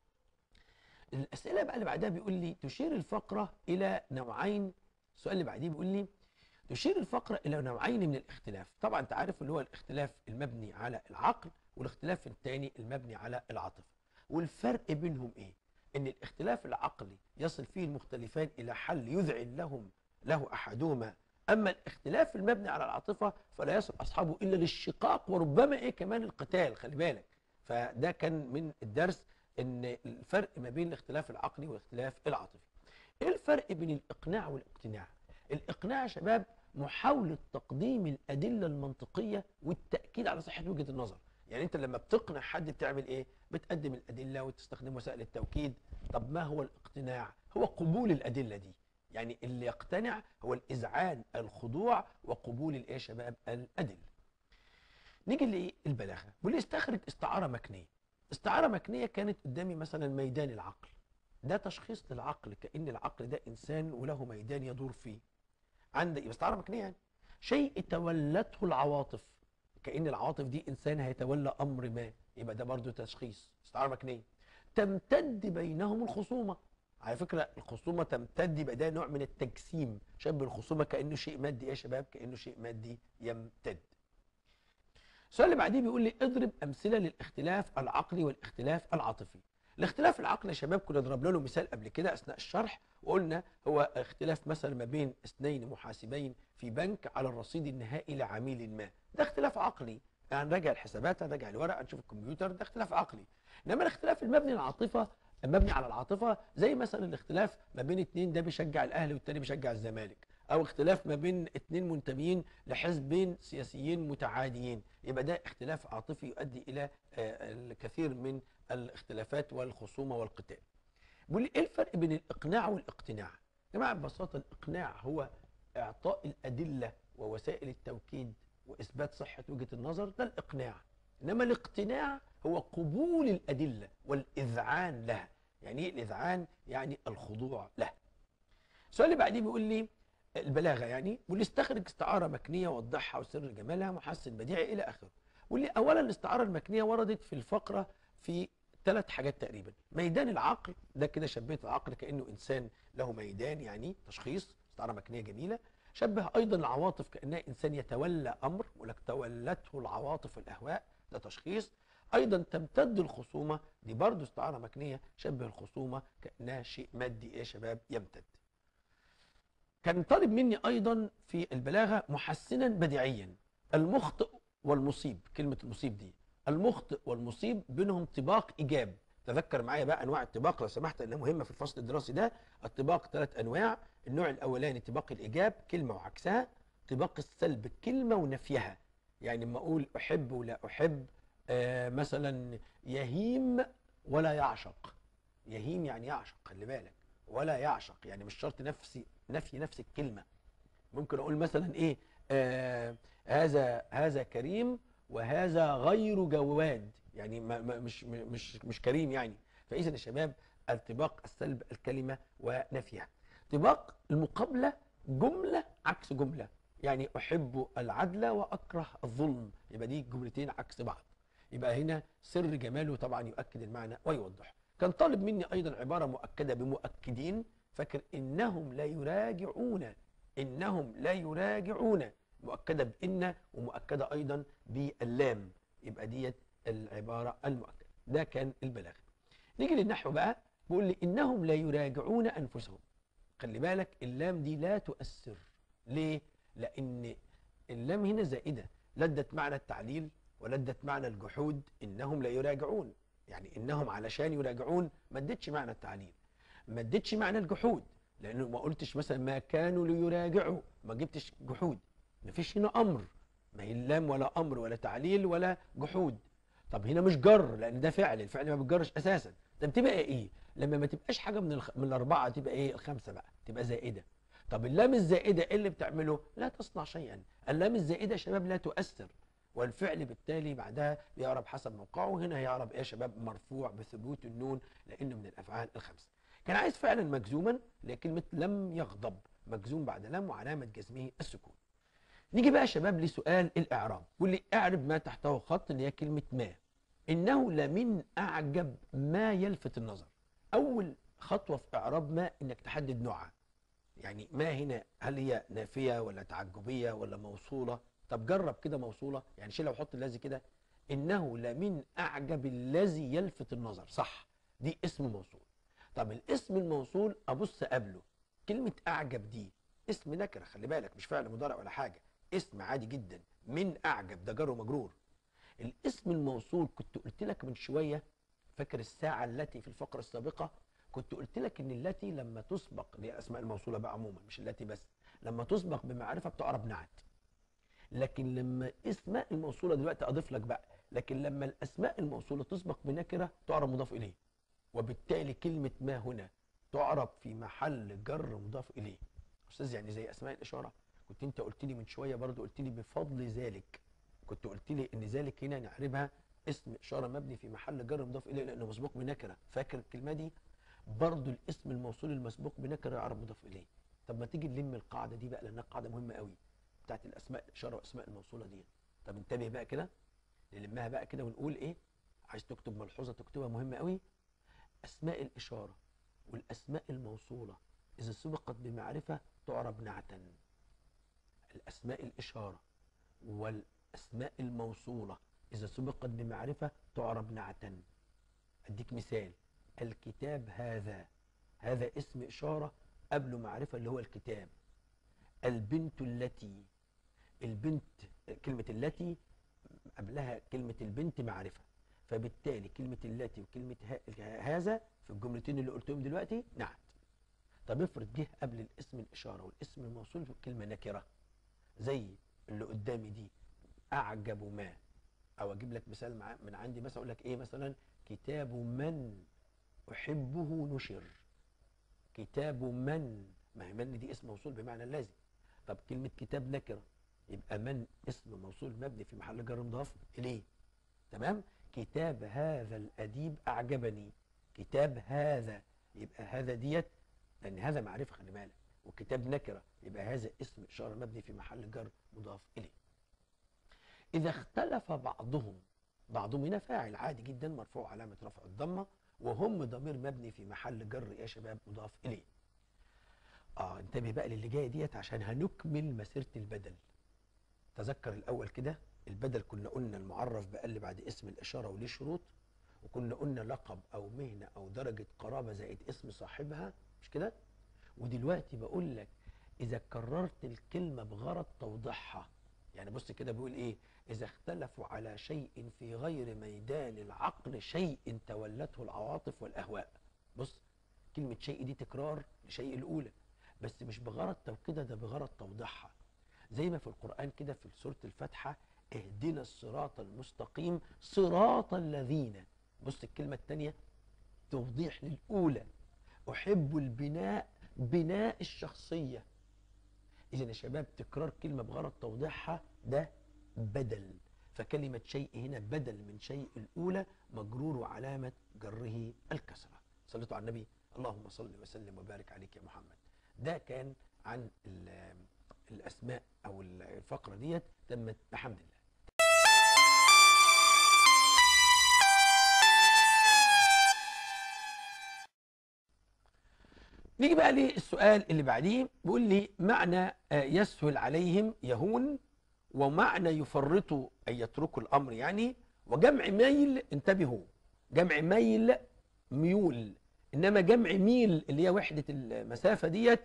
الاسئله بقى اللي بعدها بيقول لي تشير الفقره الى نوعين. السؤال اللي بعديه بيقول لي تشير الفقرة إلى نوعين من الاختلاف. طبعا أنت عارف اللي هو الاختلاف المبني على العقل، والاختلاف الثاني المبني على العاطفة. والفرق بينهم إيه؟ إن الاختلاف العقلي يصل فيه المختلفان إلى حل يذعن له أحدهما، أما الاختلاف المبني على العاطفة فلا يصل أصحابه إلا للشقاق، وربما إيه كمان القتال. خلي بالك، فده كان من الدرس إن الفرق ما بين الاختلاف العقلي والاختلاف العاطفي. إيه الفرق بين الإقناع والاقتناع؟ الإقناع يا شباب محاولة تقديم الأدلة المنطقية والتأكيد على صحة وجهة النظر. يعني أنت لما بتقنع حد بتعمل إيه؟ بتقدم الأدلة وتستخدم وسائل التوكيد. طب ما هو الاقتناع؟ هو قبول الأدلة دي. يعني اللي يقتنع هو الإذعان، الخضوع، وقبول الإيه يا شباب؟ الأدلة. نيجي للبلاغة، واللي استخرج استعارة مكنية. استعارة مكنية كانت قدامي مثلا ميدان العقل، ده تشخيص للعقل كأن العقل ده إنسان وله ميدان يدور فيه. عندك استعارة مكنية يعني شيء تولته العواطف، كأن العواطف دي إنسان هيتولى أمر ما، يبقى ده برضو تشخيص استعارة مكنية. تمتد بينهم الخصومة، على فكرة الخصومة تمتد، يبقى ده نوع من التجسيم، شبه الخصومة كأنه شيء مادي يا شباب، كأنه شيء مادي يمتد. السؤال اللي بعديه بيقول لي اضرب أمثلة للاختلاف العقلي والاختلاف العاطفي. الاختلاف العقلي يا شباب كنا ضربنا له مثال قبل كده اثناء الشرح، وقلنا هو اختلاف مثلا ما بين اثنين محاسبين في بنك على الرصيد النهائي لعميل ما، ده اختلاف عقلي، يعني نراجع الحسابات، نراجع الورق، نشوف الكمبيوتر، ده اختلاف عقلي. انما الاختلاف المبني على العاطفه زي مثلا الاختلاف ما بين اتنين، ده بيشجع الاهلي والتاني بيشجع الزمالك، او اختلاف ما بين اتنين منتمين لحزبين سياسيين متعاديين، يبقى ده اختلاف عاطفي يؤدي الى الكثير من الاختلافات والخصومه والقتال. بيقول لي ايه الفرق بين الاقناع والاقتناع؟ يا جماعه ببساطه الاقناع هو اعطاء الادله ووسائل التوكيد واثبات صحه وجهه النظر، ده الاقناع. انما الاقتناع هو قبول الادله والاذعان لها. يعني ايه الاذعان؟ يعني الخضوع لها. السؤال اللي بعديه بيقول لي البلاغه، يعني بيقول لي استخرج استعاره مكنيه وضحها وسر جمالها محسن بديعي الى اخره. بيقول لي اولا الاستعاره المكنيه وردت في الفقره في ثلاث حاجات تقريبا. ميدان العقل، ده كده شبهت العقل كانه انسان له ميدان، يعني تشخيص، استعاره مكنيه جميله. شبه ايضا العواطف كانها انسان يتولى امر، ولك تولته العواطف والاهواء، ده تشخيص. ايضا تمتد الخصومه، دي برضو استعاره مكنيه، شبه الخصومه كانها شيء مادي يا شباب يمتد. كان طالب مني ايضا في البلاغه محسنا بديعيا، المخطئ والمصيب. كلمه المصيب دي، المخطئ والمصيب بينهم طباق ايجاب. تذكر معايا بقى انواع الطباق لو سمحت، انها مهمه في الفصل الدراسي ده. الطباق 3 انواع. النوع الاولاني طباق الايجاب، كلمه وعكسها. طباق السلب، كلمه ونفيها. يعني لما اقول احب ولا احب، مثلا يهيم ولا يعشق. يهيم يعني يعشق، خلي بالك، ولا يعشق يعني مش شرط نفي نفس الكلمه. ممكن اقول مثلا ايه، هذا كريم وهذا غير جواد، يعني مش كريم يعني. فاذا يا شباب، الطباق السلب الكلمه ونفيها. طباق المقابله، جمله عكس جمله. يعني احب العدل واكره الظلم، يبقى دي جملتين عكس بعض. يبقى هنا سر جماله طبعا يؤكد المعنى ويوضح. كان طالب مني ايضا عباره مؤكده بمؤكدين. فاكر انهم لا يراجعون، انهم لا يراجعون، مؤكده بان ومؤكده ايضا باللام. يبقى ديت العباره المؤكده. ده كان البلاغه. نيجي للنحو بقى. بيقول لي انهم لا يراجعون انفسهم. خلي بالك اللام دي لا تؤثر. ليه؟ لان اللام هنا زائده، لا ادت معنى التعليل ولا ادت معنى الجحود. انهم لا يراجعون، يعني انهم علشان يراجعون ما ادتش معنى التعليل، ما ادتش معنى الجحود، لانه ما قلتش مثلا ما كانوا ليراجعوا، ما جبتش جحود. ما فيش هنا امر، ما هي اللام ولا امر ولا تعليل ولا جحود. طب هنا مش جر لان ده فعل، الفعل ما بيتجرش اساسا. طب تبقى ايه لما ما تبقاش حاجه من الاربعه؟ تبقى ايه؟ الخمسه بقى تبقى زائده. طب اللام الزائده ايه اللي بتعمله؟ لا تصنع شيئا. اللام الزائده يا شباب لا تؤثر، والفعل بالتالي بعدها بيعرب حسب موقعه. هنا هيعرب ايه يا شباب؟ مرفوع بثبوت النون، لانه من الافعال الخمسه. كان عايز فعلا مجزوما لكلمه لم يغضب، مجزوم بعد لم وعلامه جزمه السكون. نيجي بقى يا شباب لسؤال الاعراب. واللي اعرب ما تحته خط، اللي هي كلمه ما. انه لمن اعجب ما يلفت النظر. اول خطوه في اعراب ما انك تحدد نوعها. يعني ما هنا هل هي نافيه ولا تعجبيه ولا موصوله؟ طب جرب كده موصوله، يعني شيلها وحط الذي كده. انه لمن اعجب الذي يلفت النظر، صح، دي اسم موصول. طب الاسم الموصول ابص قبله. كلمه اعجب دي اسم نكره، خلي بالك، مش فعل مضارع ولا حاجه، اسم عادي جدا. من اعجب ده جر ومجرور. الاسم الموصول كنت قلت لك من شويه، فاكر الساعه التي في الفقره السابقه؟ كنت قلت لك ان التي لما تسبق، دي اسماء الموصوله بقى عموما مش التي بس، لما تسبق بمعرفه بتعرب نعت. لكن لما اسماء الموصوله دلوقتي اضيف لك بقى، لكن لما الاسماء الموصوله تسبق بنكره تعرب مضاف اليه. وبالتالي كلمه ما هنا تعرب في محل جر مضاف اليه. استاذ يعني زي اسماء الاشاره، كنت انت قلت لي من شويه برضو، قلت لي بفضل ذلك. كنت قلت لي ان ذلك هنا نعربها اسم اشاره مبني في محل جر مضاف اليه لانه مسبوق بنكره. فاكر الكلمه دي؟ برضو الاسم الموصول المسبوق بنكره يعرب مضاف اليه. طب ما تيجي نلم القاعده دي بقى لانها قاعده مهمه قوي، بتاعت الاسماء الاشاره واسماء الموصوله دي. طب انتبه بقى كده، نلمها بقى كده ونقول ايه. عايز تكتب ملحوظه تكتبها مهمه قوي. اسماء الاشاره والاسماء الموصوله اذا سبقت بمعرفه تعرب نعتا. الاسماء الاشاره والاسماء الموصوله اذا سبقت بمعرفه تعرب نعتا. اديك مثال، الكتاب هذا، هذا اسم اشاره قبله معرفه اللي هو الكتاب. البنت التي، البنت، كلمه التي قبلها كلمه البنت معرفه، فبالتالي كلمه التي وكلمه هذا في الجملتين اللي قلتهم دلوقتي نعت. طب افرض جه قبل الاسم الاشاره والاسم الموصول في الكلمه نكره، زي اللي قدامي دي، اعجب ما. او اجيب لك مثال من عندي، مثلا اقول لك ايه، مثلا كتاب من احبه نشر. كتاب من، ما هي من دي اسم موصول بمعنى اللازم. طب كلمه كتاب نكره، يبقى من اسم موصول مبني في محل جر مضاف اليه. تمام. كتاب هذا الاديب اعجبني. كتاب هذا، يبقى هذا ديت، لان هذا معرفه خلي بالك، وكتاب نكره، يبقى هذا اسم اشاره مبني في محل جر مضاف اليه. اذا اختلف بعضهم، بعضهم هنا فاعل عادي جدا مرفوع علامه رفع الضمه، وهم ضمير مبني في محل جر يا شباب مضاف اليه. انتبه بقى للي جايه ديت عشان هنكمل مسيره البدل. تذكر الاول كده البدل كنا قلنا المعرف بقل بعد اسم الإشارة وليه شروط، وكنا قلنا لقب أو مهنة أو درجة قرابة زائد اسم صاحبها، مش كده؟ ودلوقتي بقول لك إذا كررت الكلمة بغرض توضيحها، يعني بص كده بيقول إيه؟ إذا اختلفوا على شيء في غير ميدان العقل شيء تولته العواطف والأهواء. بص، كلمة شيء دي تكرار لشيء الأولى، بس مش بغرض توكيدها، ده بغرض توضيحها. زي ما في القرآن كده في سورة الفاتحة، اهدنا الصراط المستقيم صراط الذين، بص الكلمة الثانية توضيح للأولى، أحب البناء بناء الشخصية. إذا يا شباب تكرار كلمة بغرض توضيحها ده بدل، فكلمة شيء هنا بدل من شيء الأولى، مجرور وعلامة جره الكسرة. صلوا على النبي، اللهم صل وسلم وبارك عليك يا محمد. ده كان عن الأسماء أو الفقرة ديت تمت بحمد الله. نيجي بقى للسؤال اللي بعديه، بيقول لي معنى يسهل عليهم يهون، ومعنى يفرطوا أي يتركوا الأمر يعني، وجمع ميل، انتبهوا، جمع ميل ميول، إنما جمع ميل اللي هي وحدة المسافة ديت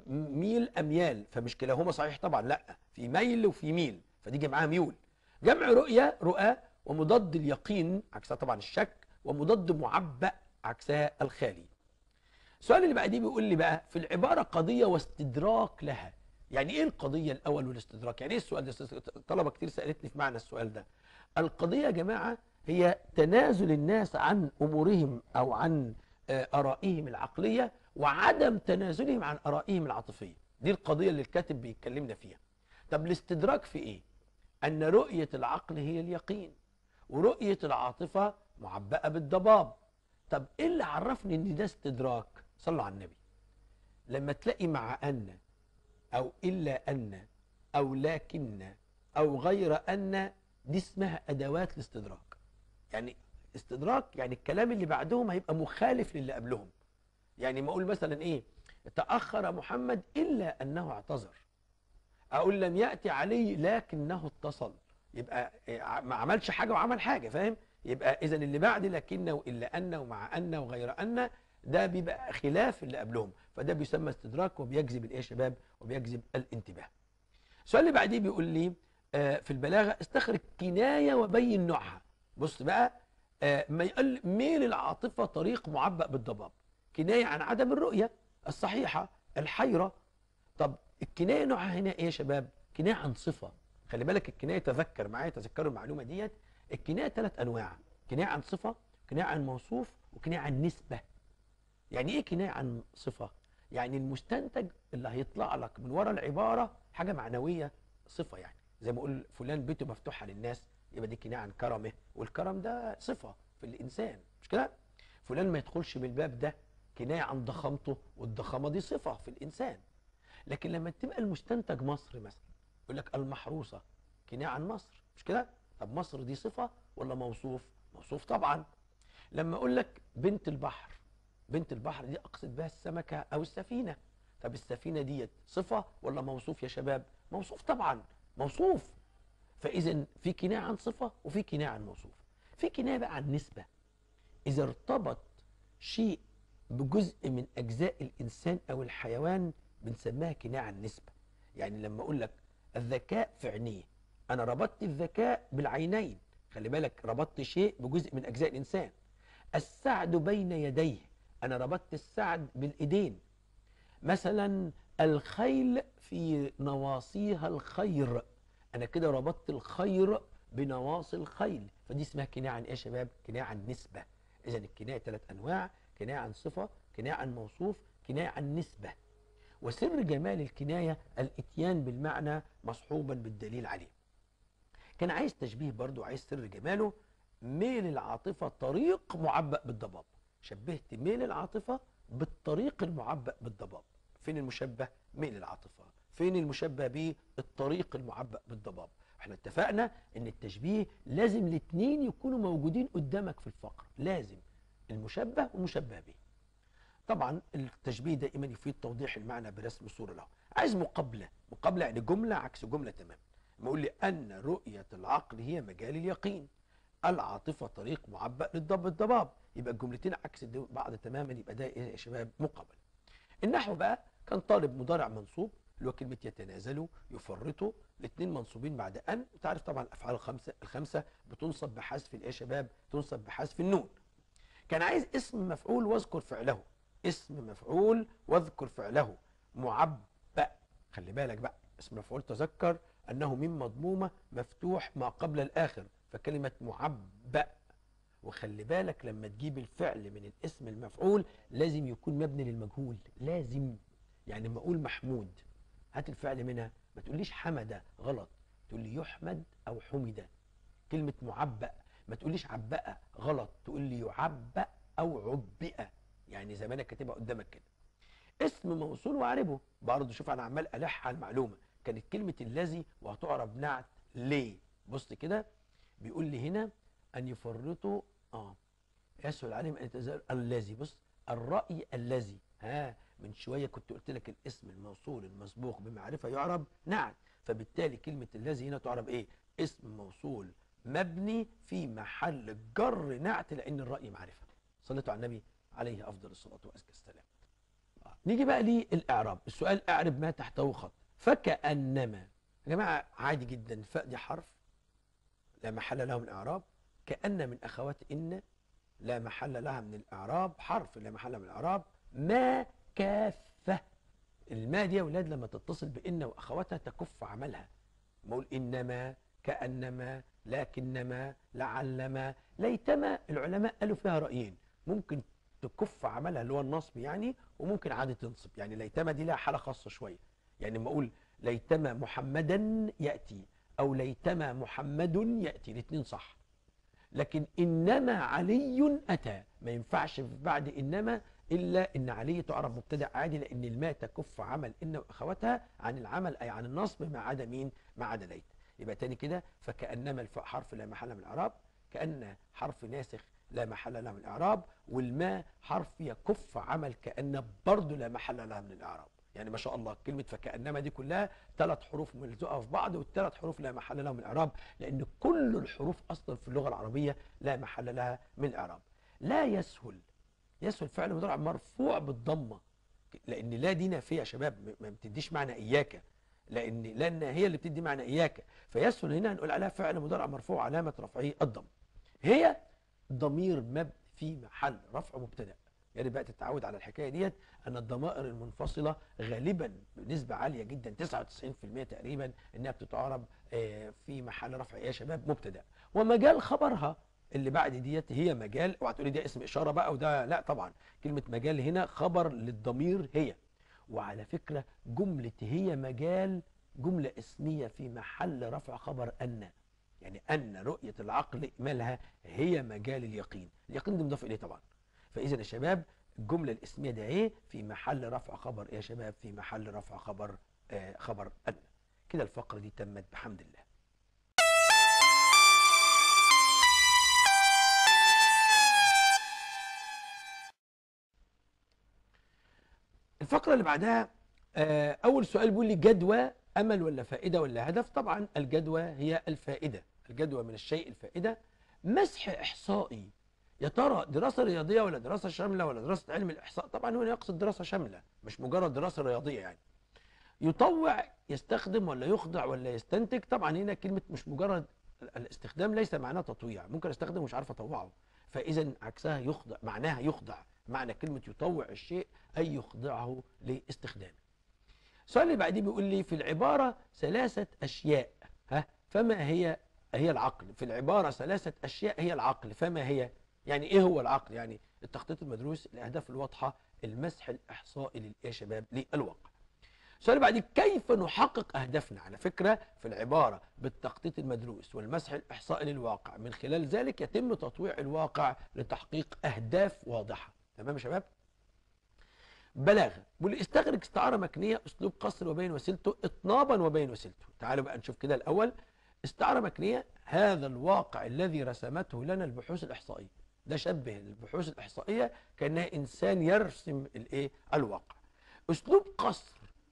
ميل أميال، فمش كلاهما صحيح طبعا، لا، في ميل وفي ميل، فدي جمعها ميول. جمع رؤية رؤى، ومضاد اليقين عكسها طبعا الشك، ومضاد معبأ عكسها الخالي. السؤال اللي بعديه بيقول لي بقى في العبارة قضية واستدراك لها. يعني ايه القضية الاول والاستدراك؟ يعني ايه السؤال ده؟ طلبة كتير سألتني في معنى السؤال ده. القضية يا جماعة هي تنازل الناس عن امورهم او عن ارائهم العقلية، وعدم تنازلهم عن ارائهم العاطفية. دي القضية اللي الكاتب بيتكلمنا فيها. طب الاستدراك في ايه؟ ان رؤية العقل هي اليقين، ورؤية العاطفة معبأة بالضباب. طب ايه اللي عرفني ان ده استدراك؟ صلوا على النبي. لما تلاقي مع ان او الا ان او لكن او غير ان، دي اسمها ادوات الاستدراك. يعني استدراك يعني الكلام اللي بعدهم هيبقى مخالف للي قبلهم. يعني ما اقول مثلا ايه، تأخر محمد الا انه اعتذر، اقول لم يأتي علي لكنه اتصل، يبقى ما عملش حاجة وعمل حاجة، فاهم؟ يبقى اذا اللي بعد لكن والا ان ومع ان وغير ان ده بيبقى خلاف اللي قبلهم، فده بيسمى استدراك وبيجذب الايه يا شباب؟ وبيجذب الانتباه. السؤال اللي بعديه بيقول لي في البلاغه استخرج كنايه وبين نوعها. بص بقى، ما يقول ميل العاطفه طريق معبأ بالضباب، كنايه عن عدم الرؤيه الصحيحه، الحيره. طب الكنايه نوعها هنا ايه يا شباب؟ كنايه عن صفه. خلي بالك الكنايه، تذكر معايا، تذكروا المعلومه ديت، الكنايه 3 انواع: كنايه عن صفه، كنايه عن موصوف، وكنايه عن نسبه. يعني ايه كنايه عن صفه؟ يعني المستنتج اللي هيطلع لك من ورا العباره حاجه معنويه، صفه. يعني زي ما اقول فلان بيته مفتوحه للناس، يبقى دي كنايه عن كرمه، والكرم ده صفه في الانسان، مش كده؟ فلان ما يدخلش بالباب ده، كنايه عن ضخامته، والضخامه دي صفه في الانسان. لكن لما تبقى المستنتج مصر مثلا، يقول لك المحروسه، كنايه عن مصر، مش كده؟ طب مصر دي صفه ولا موصوف؟ موصوف طبعا. لما اقول لك بنت البحر، بنت البحر دي اقصد بها السمكه او السفينه. طب السفينه ديت صفه ولا موصوف يا شباب؟ موصوف طبعا، موصوف. فاذا في كنايه عن صفه وفي كنايه عن موصوف. في كنايه بقى عن نسبه، اذا ارتبط شيء بجزء من اجزاء الانسان او الحيوان بنسميها كنايه عن نسبه. يعني لما اقول لك الذكاء في عينيه، انا ربطت الذكاء بالعينين، خلي بالك ربطت شيء بجزء من اجزاء الانسان. السعد بين يديه، انا ربطت السعد بالايدين. مثلا الخيل في نواصيها الخير، انا كده ربطت الخير بنواصي الخيل، فدي اسمها كنايه عن ايه يا شباب؟ كنايه عن نسبه. اذا الكنايه 3 انواع: كنايه عن صفه، كنايه عن موصوف، كنايه عن نسبه. وسر جمال الكنايه الاتيان بالمعنى مصحوبا بالدليل عليه. كان عايز تشبيه برضو، عايز سر جماله، ميل العاطفة طريق معبأ بالضباب. شبهت ميل العاطفة بالطريق المعبأ بالضباب. فين المشبه؟ ميل العاطفة. فين المشبه به؟ الطريق المعبأ بالضباب. احنا اتفقنا ان التشبيه لازم الاثنين يكونوا موجودين قدامك في الفقرة، لازم المشبه والمشبه به. طبعا التشبيه دائما يفيد توضيح المعنى برسم صورة له. عايز مقابلة، مقابلة يعني جملة عكس جملة تمام. يقول لي أن رؤية العقل هي مجال اليقين، العاطفة طريق معبأ الضباب. يبقى الجملتين عكس بعض تماما، يبقى ده إيه يا شباب؟ مقابل. النحو بقى كان طالب مضارع منصوب اللي هو كلمة يتنازلوا يفرطوا، الاثنين منصوبين بعد أن. وتعرف طبعا الأفعال الخمسة بتنصب بحذف الإيه يا شباب؟ تنصب بحذف النون. كان عايز اسم مفعول واذكر فعله، اسم مفعول واذكر فعله معبأ. خلي بالك بقى، اسم مفعول تذكر أنه من مضمومة مفتوح ما قبل الآخر، فكلمة معبأ. وخلي بالك لما تجيب الفعل من الاسم المفعول لازم يكون مبني للمجهول، لازم. يعني لما اقول محمود هات الفعل منها، ما تقوليش حمد، غلط، تقول لي يحمد او حمد. كلمة معبأ ما تقوليش عبأ، غلط، تقول لي يعبأ او عبئ. يعني زي ما انا كاتبها قدامك كده. اسم موصول واعربه برضه. شوف انا عمال الح على المعلومه. كانت كلمه الذي وهتعرب نعت ليه. بص كده بيقول لي هنا ان يفرطوا يسهل عليهم ان يتزاولوا الذي. بص الرأي الذي، من شويه كنت قلت لك الاسم الموصول المسبوق بمعرفه يعرب نعت، فبالتالي كلمه الذي هنا تعرب ايه؟ اسم موصول مبني في محل جر نعت، لان الرأي معرفه. صليتوا على النبي عليه افضل الصلاه وازكى السلام. نيجي بقى للاعراب. السؤال اعرب ما تحته خط. فكأنما يا جماعه عادي جدا، الفاء دي حرف لا محل له من الاعراب. كأن من اخوات ان لا محل لها من الاعراب، حرف لا محل من الاعراب. ما كافه، الماء دي يا اولاد لما تتصل بان واخواتها تكف عملها. بقول انما، كأنما، لكنما، لعلما، ليتما. العلماء قالوا فيها رأيين، ممكن تكف عملها اللي هو النصب يعني، وممكن عادي تنصب. يعني ليتما دي لها حالة خاصة شوية. يعني لما اقول ليتما محمدا يأتي او ليتما محمد يأتي، الاثنين صح. لكن انما علي اتى ما ينفعش بعد انما الا ان علي تعرف مبتدا عادي، لان الماء تكف عمل ان واخواتها عن العمل اي عن النصب ما عدا مين؟ ما عدا ليت. يبقى تاني كده فكانما الفاء حرف لا محل من الاعراب، كان حرف ناسخ لا محل له من الاعراب، والماء حرف يكف عمل كان برضه لا محل لها من الاعراب. يعني ما شاء الله كلمة فكأنما دي كلها 3 حروف ملزوقة في بعض، والثلاث حروف لا محل لهم من الإعراب، لأن كل الحروف أصلا في اللغة العربية لا محل لها من الإعراب. لا يسهل، يسهل فعل مضارع مرفوع بالضمة، لأن لا دي نافية يا شباب، ما بتديش معنى إياك، لأن هي اللي بتدي معنى إياك. فيسهل هنا نقول عليها فعل مضارع مرفوع علامة رفعه الضم. هي ضمير مبني في محل رفع مبتدأ. يعني بقى تتعود على الحكايه ديت، ان الضمائر المنفصله غالبا بنسبه عاليه جدا 99% تقريبا انها بتتعرب في محل رفع يا شباب مبتدا. ومجال خبرها اللي بعد ديت هي مجال. اوعى تقولي ده اسم اشاره بقى وده لا، طبعا كلمه مجال هنا خبر للضمير هي. وعلى فكره جمله هي مجال جمله اسميه في محل رفع خبر ان. يعني ان رؤيه العقل مالها هي مجال اليقين. اليقين ده مضاف اليه طبعا. فاذا يا شباب الجمله الاسميه ده ايه؟ في محل رفع خبر ايه يا شباب؟ في محل رفع خبر خبر ان. كده الفقره دي تمت بحمد الله. الفقره اللي بعدها اول سؤال بيقول لي جدوى امل ولا فائده ولا هدف؟ طبعا الجدوى هي الفائده، الجدوى من الشيء الفائده. مسح احصائي، يا ترى دراسه رياضيه ولا دراسه شامله ولا دراسه علم الاحصاء؟ طبعا هو يقصد دراسه شامله مش مجرد دراسه رياضيه يعني. يطوع، يستخدم ولا يخضع ولا يستنتج؟ طبعا هنا كلمه مش مجرد الاستخدام ليس معناه تطويع، ممكن استخدمه ومش عارف اطوعه، فاذا عكسها يخضع، معناها يخضع. معنى كلمه يطوع الشيء اي يخضعه لاستخدامه. السؤال اللي بعديه بيقول لي في العباره 3 اشياء، فما هي العقل؟ في العباره 3 اشياء هي العقل، فما هي؟ يعني ايه هو العقل؟ يعني التخطيط المدروس، الاهداف الواضحه، المسح الاحصائي للايه يا شباب؟ للواقع. السؤال اللي بعديه كيف نحقق اهدافنا؟ على فكره في العباره بالتخطيط المدروس والمسح الاحصائي للواقع، من خلال ذلك يتم تطويع الواقع لتحقيق اهداف واضحه. تمام يا شباب؟ بلاغه بيقول استخرج استعاره مكنيه اسلوب قصر وبين وسيلته اطنابا وبين وسيلته. تعالوا بقى نشوف كده الاول. استعاره مكنيه هذا الواقع الذي رسمته لنا البحوث الاحصائيه. ده شبه البحوث الاحصائيه كانها انسان يرسم الايه؟ الواقع. اسلوب قصر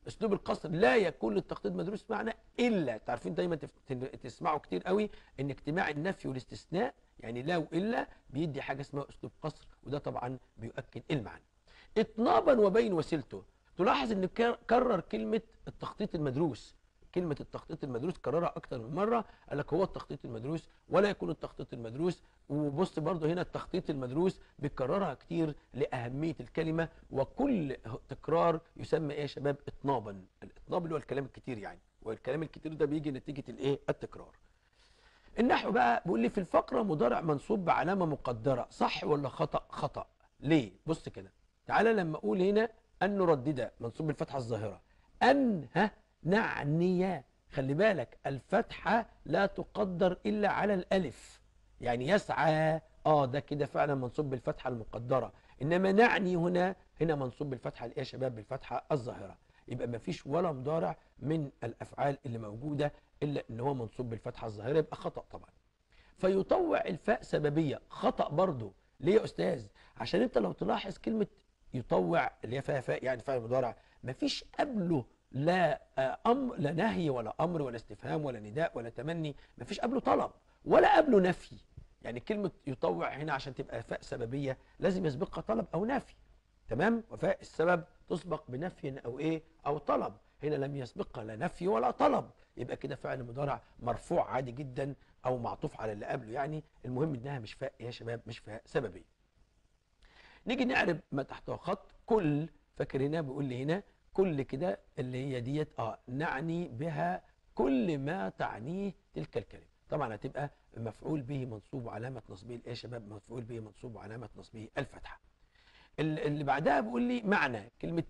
اسلوب القصر لا يكون للتخطيط مدروس معنى الا. تعرفين دايما تسمعوا كتير قوي ان اجتماع النفي والاستثناء يعني لا والا بيدي حاجه اسمها اسلوب قصر، وده طبعا بيؤكد المعنى. اطنابا وبين وسيلته. تلاحظ ان كرر كلمه التخطيط المدروس، كلمه التخطيط المدروس كررها اكتر من مره. قال لك هو التخطيط المدروس ولا يكون التخطيط المدروس. وبص برضه هنا التخطيط المدروس بيكررها كتير لاهميه الكلمه، وكل تكرار يسمى ايه يا شباب؟ اطنابا. الاطناب اللي هو الكلام الكتير يعني، والكلام الكتير ده بيجي نتيجه الايه؟ التكرار. النحو بقى بيقول لي في الفقره مضارع منصوب بعلامه مقدره، صح ولا خطا؟ خطا. ليه؟ بص كده، تعالى لما اقول هنا ان نردد منصوب بالفتحه الظاهره، ان نعني، خلي بالك الفتحه لا تقدر الا على الالف، يعني يسعى ده كده فعلا منصوب بالفتحه المقدره، انما نعني هنا منصوب بالفتحه الايه يا شباب؟ بالفتحه الظاهره. يبقى ما فيش ولا مضارع من الافعال اللي موجوده الا ان هو منصوب بالفتحه الظاهره، يبقى خطا طبعا. فيطوع الفاء سببيه، خطا برضه. ليه يا استاذ؟ عشان انت لو تلاحظ كلمه يطوع اللي هي فيها فاء يعني فعل مضارع، مفيش قبله لا امر، لا نهي ولا امر ولا استفهام ولا نداء ولا تمني، مفيش قبله طلب ولا قبله نفي. يعني كلمه يطوع هنا عشان تبقى فاء سببيه لازم يسبقها طلب او نفي، تمام؟ وفاء السبب تسبق بنفي او ايه؟ او طلب. هنا لم يسبقها لا نفي ولا طلب، يبقى كده فعل مضارع مرفوع عادي جدا او معطوف على اللي قبله. يعني المهم انها مش فاء يا شباب، مش فاء سببيه. نيجي نعرب ما تحته خط كل. فاكر هنا بيقول لي هنا كل كده اللي هي ديت نعني بها كل ما تعنيه تلك الكلمه. طبعا هتبقى مفعول به منصوب وعلامه نصبه الايه يا شباب؟ مفعول به منصوب وعلامه نصبه الفتحه. اللي بعدها بيقول لي معنى. كلمه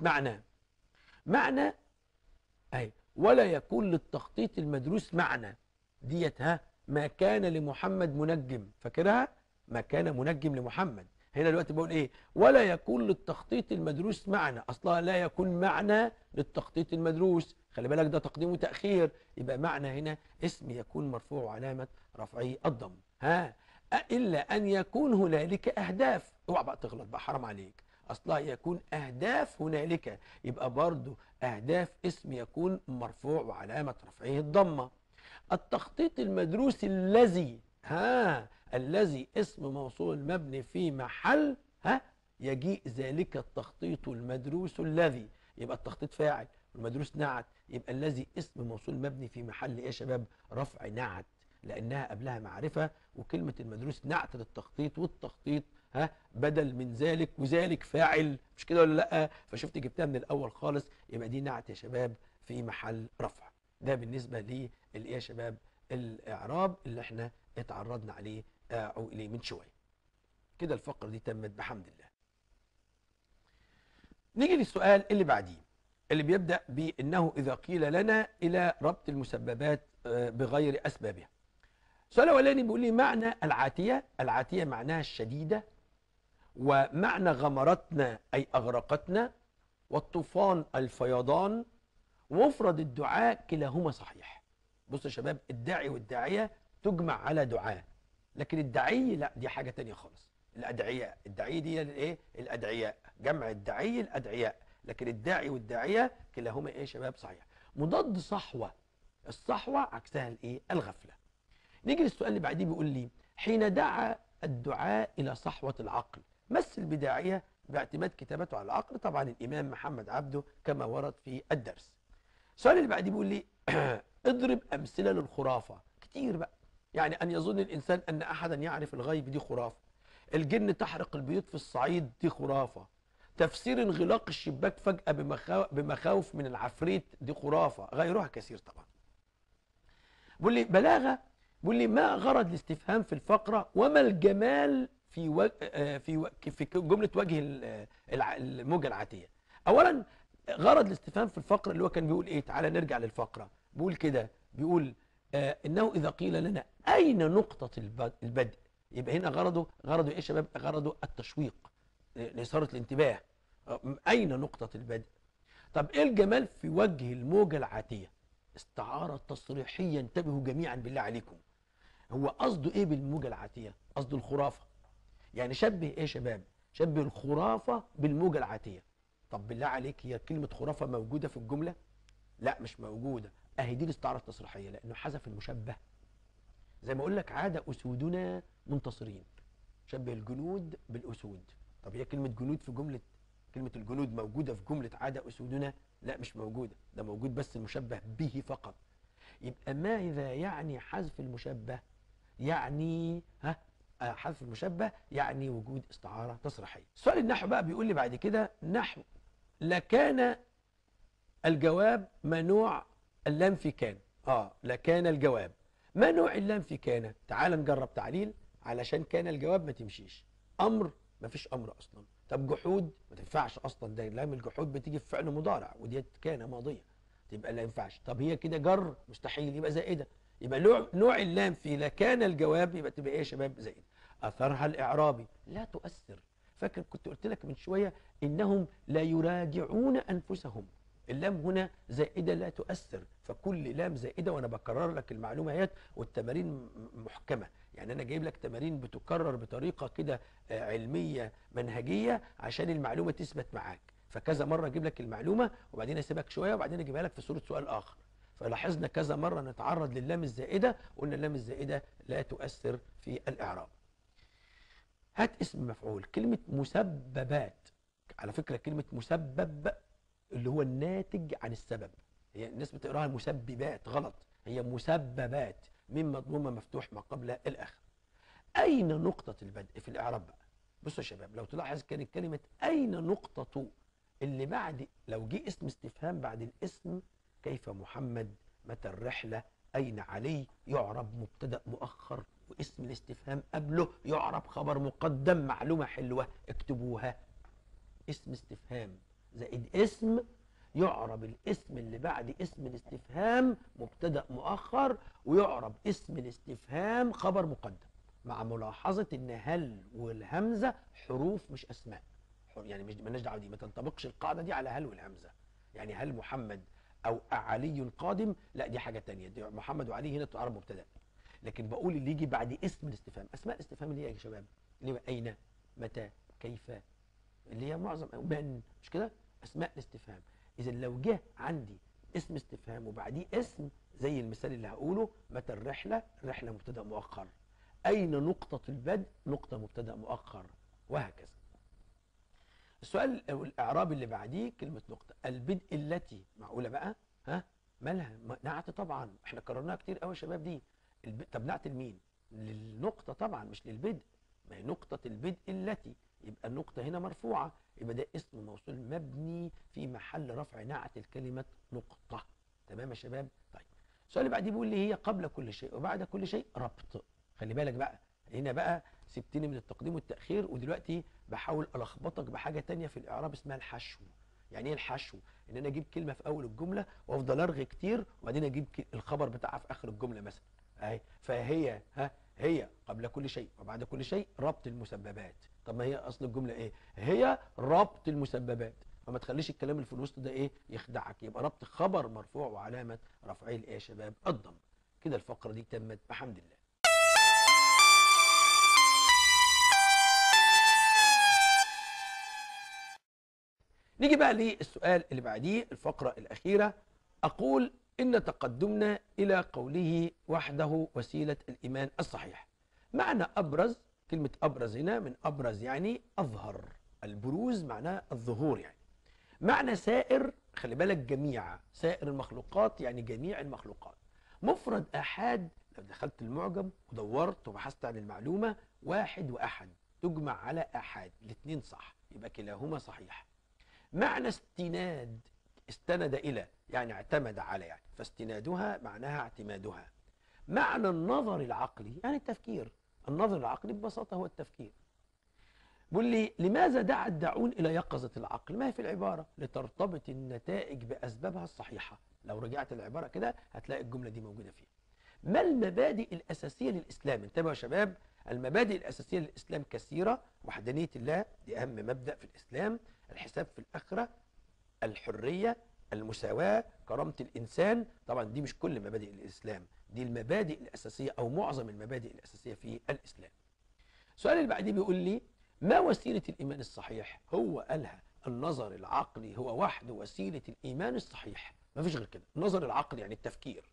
معنى اهي، ولا يكون للتخطيط المدروس معنى ديت ما كان لمحمد منجم. فاكرها؟ ما كان منجم لمحمد. هنا دلوقتي بقول ايه؟ ولا يكون للتخطيط المدروس معنى، اصلها لا يكون معنى للتخطيط المدروس. خلي بالك ده تقديم وتاخير، يبقى معنى هنا اسم يكون مرفوع وعلامه رفعه الضم. الا ان يكون هنالك اهداف. اوعى بقى تغلط بقى، حرام عليك، اصلها يكون اهداف هنالك، يبقى برضو اهداف اسم يكون مرفوع وعلامه رفعه الضمه. التخطيط المدروس الذي الذي اسم موصول مبني في محل يجيء ذلك التخطيط المدروس الذي. يبقى التخطيط فاعل والمدروس نعت، يبقى الذي اسم موصول مبني في محل ايه يا شباب؟ رفع نعت، لانها قبلها معرفه، وكلمه المدروس نعت للتخطيط، والتخطيط بدل من ذلك، وذلك فاعل، مش كده ولا لا؟ فشفت جبتها من الاول خالص، يبقى دي نعت يا شباب في محل رفع. ده بالنسبه للايه يا شباب؟ الاعراب اللي احنا اتعرضنا عليه او اليه من شويه. كده الفقره دي تمت بحمد الله. نيجي للسؤال اللي بعديه، اللي بيبدا بانه اذا قيل لنا الى ربط المسببات بغير اسبابها. السؤال الاولاني بيقول لي معنى العاتيه. العاتيه معناها الشديده، ومعنى غمرتنا اي اغرقتنا، والطوفان الفيضان، ومفرد الدعاء كلاهما صحيح. بصوا يا شباب، الداعي والداعيه تجمع على دعاء، لكن الداعي لا، دي حاجه تانية خالص. الادعياء، الداعي دي الايه؟ الادعياء، جمع الداعي الادعياء، لكن الداعي والداعيه كلاهما ايه يا شباب؟ صحيح. مضاد صحوه، الصحوه عكسها الايه؟ الغفله. نيجي للسؤال اللي بعديه بيقول لي حين دعا الدعاء الى صحوه العقل مثل بداعيه باعتماد كتابته على العقل. طبعا الامام محمد عبده كما ورد في الدرس. السؤال اللي بعديه بيقول لي اضرب امثله للخرافه. كتير بقى، يعني ان يظن الانسان ان احدا يعرف الغيب، دي خرافه. الجن تحرق البيوت في الصعيد، دي خرافه. تفسير انغلاق الشباك فجاه بمخاوف من العفريت، دي خرافه. غيرها كثير طبعا. بيقول لي بلاغه، بيقول لي ما غرض الاستفهام في الفقره، وما الجمال في جمله وجه الموجه العاتيه. اولا غرض الاستفهام في الفقره اللي هو كان بيقول ايه؟ تعالى نرجع للفقره. بيقول كده، بيقول انه اذا قيل لنا اين نقطه البدء، يبقى هنا غرضه ايه يا شباب؟ غرضه التشويق لاثاره الانتباه. اين نقطه البدء؟ طب ايه الجمال في وجه الموجه العاتيه؟ استعاره تصريحيه، انتبهوا جميعا بالله عليكم. هو قصده ايه بالموجه العاتيه؟ قصده الخرافه. يعني شبه ايه يا شباب؟ شبه الخرافه بالموجه العاتيه. طب بالله عليك، هي كلمه خرافه موجوده في الجمله؟ لا مش موجوده. اهي دي الاستعاره التصريحيه لانه حذف المشبه. زي ما اقول لك عاد اسودنا منتصرين، شبه الجنود بالاسود. طب هي كلمه جنود في جمله، كلمه الجنود موجوده في جمله عاد اسودنا؟ لا مش موجوده، ده موجود بس المشبه به فقط. يبقى ماذا يعني حذف المشبه؟ يعني حذف المشبه يعني وجود استعاره تصريحيه. سؤال النحو بقى بيقول لي بعد كده نحو لكان الجواب ما نوع اللام في كان. لكان الجواب ما نوع اللام في كان. تعال نجرب تعليل علشان كان الجواب ما تمشيش. امر ما فيش امر اصلا. طب جحود ما تنفعش اصلا، ده لام الجحود بتيجي في فعل مضارع وديت كان ماضيه، تبقى لا ينفعش. طب هي كده جر مستحيل، يبقى زائده. يبقى نوع اللام في لكان الجواب يبقى تبقى ايه يا شباب؟ زائده. اثرها الاعرابي لا تؤثر. فاكر كنت قلت لك من شويه انهم لا يراجعون انفسهم. اللام هنا زائده لا تؤثر، فكل لام زائده. وانا بكرر لك المعلومه اهيت، والتمارين محكمه. يعني انا جايب لك تمارين بتكرر بطريقه كده علميه منهجيه عشان المعلومه تثبت معاك. فكذا مره اجيب لك المعلومه وبعدين اسيبك شويه وبعدين اجيبها لك في صوره سؤال اخر. فلاحظنا كذا مره نتعرض للام الزائده، قلنا اللام الزائده لا تؤثر في الاعراب. هات اسم مفعول. كلمه مسببات، على فكره كلمه مسبب اللي هو الناتج عن السبب، هي الناس بتقراها مسببات غلط، هي مسببات. من مضمومه مفتوح ما قبل الاخر. اين نقطه البدء في الاعراب بقى؟ بصوا يا شباب لو تلاحظ كانت كلمه اين نقطه اللي بعد، لو جه اسم استفهام بعد الاسم كيف محمد، متى الرحله، اين علي، يعرب مبتدا مؤخر، واسم الاستفهام قبله يعرب خبر مقدم. معلومه حلوه اكتبوها، اسم استفهام زائد اسم يعرب الاسم اللي بعد اسم الاستفهام مبتدا مؤخر، ويعرب اسم الاستفهام خبر مقدم، مع ملاحظه ان هل والهمزه حروف مش اسماء. يعني مش مالناش دعوه، دي ما تنطبقش القاعده دي على هل والهمزه. يعني هل محمد او علي قادم، لا دي حاجه ثانيه، دي محمد وعلي هنا تعرب مبتدا. لكن بقول اللي يجي بعد اسم الاستفهام. اسماء الاستفهام اللي هي يا شباب اللي هي اين، متى، كيف، اللي هي معظم من، مش كده؟ اسماء الاستفهام. اذا لو جه عندي اسم استفهام وبعديه اسم زي المثال اللي هقوله، متى الرحله، الرحله مبتدا مؤخر، اين نقطه البدء، نقطه مبتدا مؤخر، وهكذا. السؤال الاعراب اللي بعديه كلمه نقطه. البدء التي، معقوله بقى؟ مالها؟ نعت طبعا، احنا كررناها كتير قوي يا شباب دي. طب نعت لمين؟ للنقطه طبعا مش للبدء. ما هي نقطه البدء التي، يبقى النقطة هنا مرفوعة، يبقى ده اسم موصول مبني في محل رفع نعت الكلمة نقطة. تمام يا شباب؟ طيب السؤال اللي بعديه بيقول لي هي قبل كل شيء وبعد كل شيء ربط. خلي بالك بقى، هنا بقى سبتني من التقديم والتأخير ودلوقتي بحاول ألخبطك بحاجة تانية في الإعراب اسمها الحشو. يعني ايه الحشو؟ ان انا اجيب كلمة في اول الجملة وافضل ارغي كتير وبعدين اجيب الخبر بتاعها في اخر الجملة مثلا. اهي فهي هي قبل كل شيء وبعد كل شيء ربط المسببات. طب ما هي اصل الجمله ايه؟ هي ربط المسببات. فما تخليش الكلام اللي في الوسط ده ايه يخدعك. يبقى ربط خبر مرفوع وعلامه رفعه الايه يا شباب؟ الضم. كده الفقره دي تمت بحمد الله. نيجي بقى للسؤال اللي بعديه الفقره الاخيره. اقول ان تقدمنا الى قوله وحده وسيله الايمان الصحيح. معنى ابرز، كلمه ابرز هنا من ابرز يعني اظهر، البروز معناه الظهور يعني. معنى سائر، خلي بالك جميع، سائر المخلوقات يعني جميع المخلوقات. مفرد احاد، لو دخلت المعجم ودورت وبحثت عن المعلومه، واحد واحد تجمع على احاد، الاثنين صح، يبقى كلاهما صحيح. معنى استناد، استند الى يعني اعتمد على، يعني فاستنادها معناها اعتمادها. معنى النظر العقلي يعني التفكير، النظر العقلي ببساطه هو التفكير. بيقول لي لماذا دعا الداعون الى يقظه العقل؟ ما هي في العباره؟ لترتبط النتائج باسبابها الصحيحه. لو رجعت العباره كده هتلاقي الجمله دي موجوده فيها. ما المبادئ الاساسيه للاسلام؟ انتبهوا يا شباب، المبادئ الاساسيه للاسلام كثيره. وحدانيه الله دي اهم مبدا في الاسلام، الحساب في الاخره، الحريه، المساواه، كرامه الانسان. طبعا دي مش كل مبادئ الاسلام، دي المبادئ الاساسيه او معظم المبادئ الاساسيه في الاسلام. السؤال اللي بعديه بيقول لي ما وسيله الايمان الصحيح؟ هو قالها النظر العقلي هو وحده وسيله الايمان الصحيح. مفيش غير كده. النظر العقلي يعني التفكير.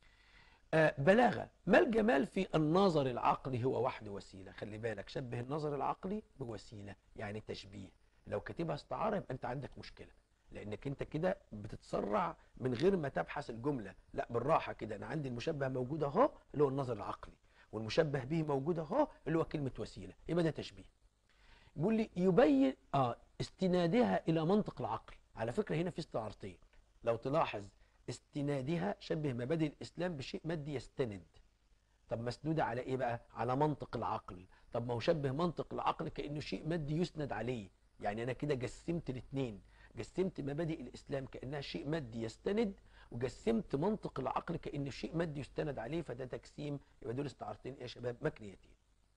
بلاغة، ما الجمال في النظر العقلي هو وحده وسيلة. خلي بالك، شبه النظر العقلي بوسيلة يعني تشبيه. لو كاتبها استعارة يبقى انت عندك مشكلة، لانك انت كده بتتسرع من غير ما تبحث الجملة. لا، بالراحة كده. انا عندي المشبه موجود اهو اللي هو النظر العقلي، والمشبه به موجود اهو اللي هو كلمة وسيلة، يبقى ده تشبيه. بيقول لي يبين استنادها الى منطق العقل. على فكرة هنا في استعارتين لو تلاحظ. استنادها شبه مبادئ الاسلام بشيء مادي يستند. طب مسنودة على ايه بقى؟ على منطق العقل. طب ما هو شبه منطق العقل كأنه شيء مادي يسند عليه. يعني انا كده جسمت الاثنين، جسمت مبادئ الاسلام كأنها شيء مادي يستند، وجسمت منطق العقل كأنه شيء مادي يستند عليه، فده تجسيم. يبقى دول استعارتين يا شباب مكنيتين.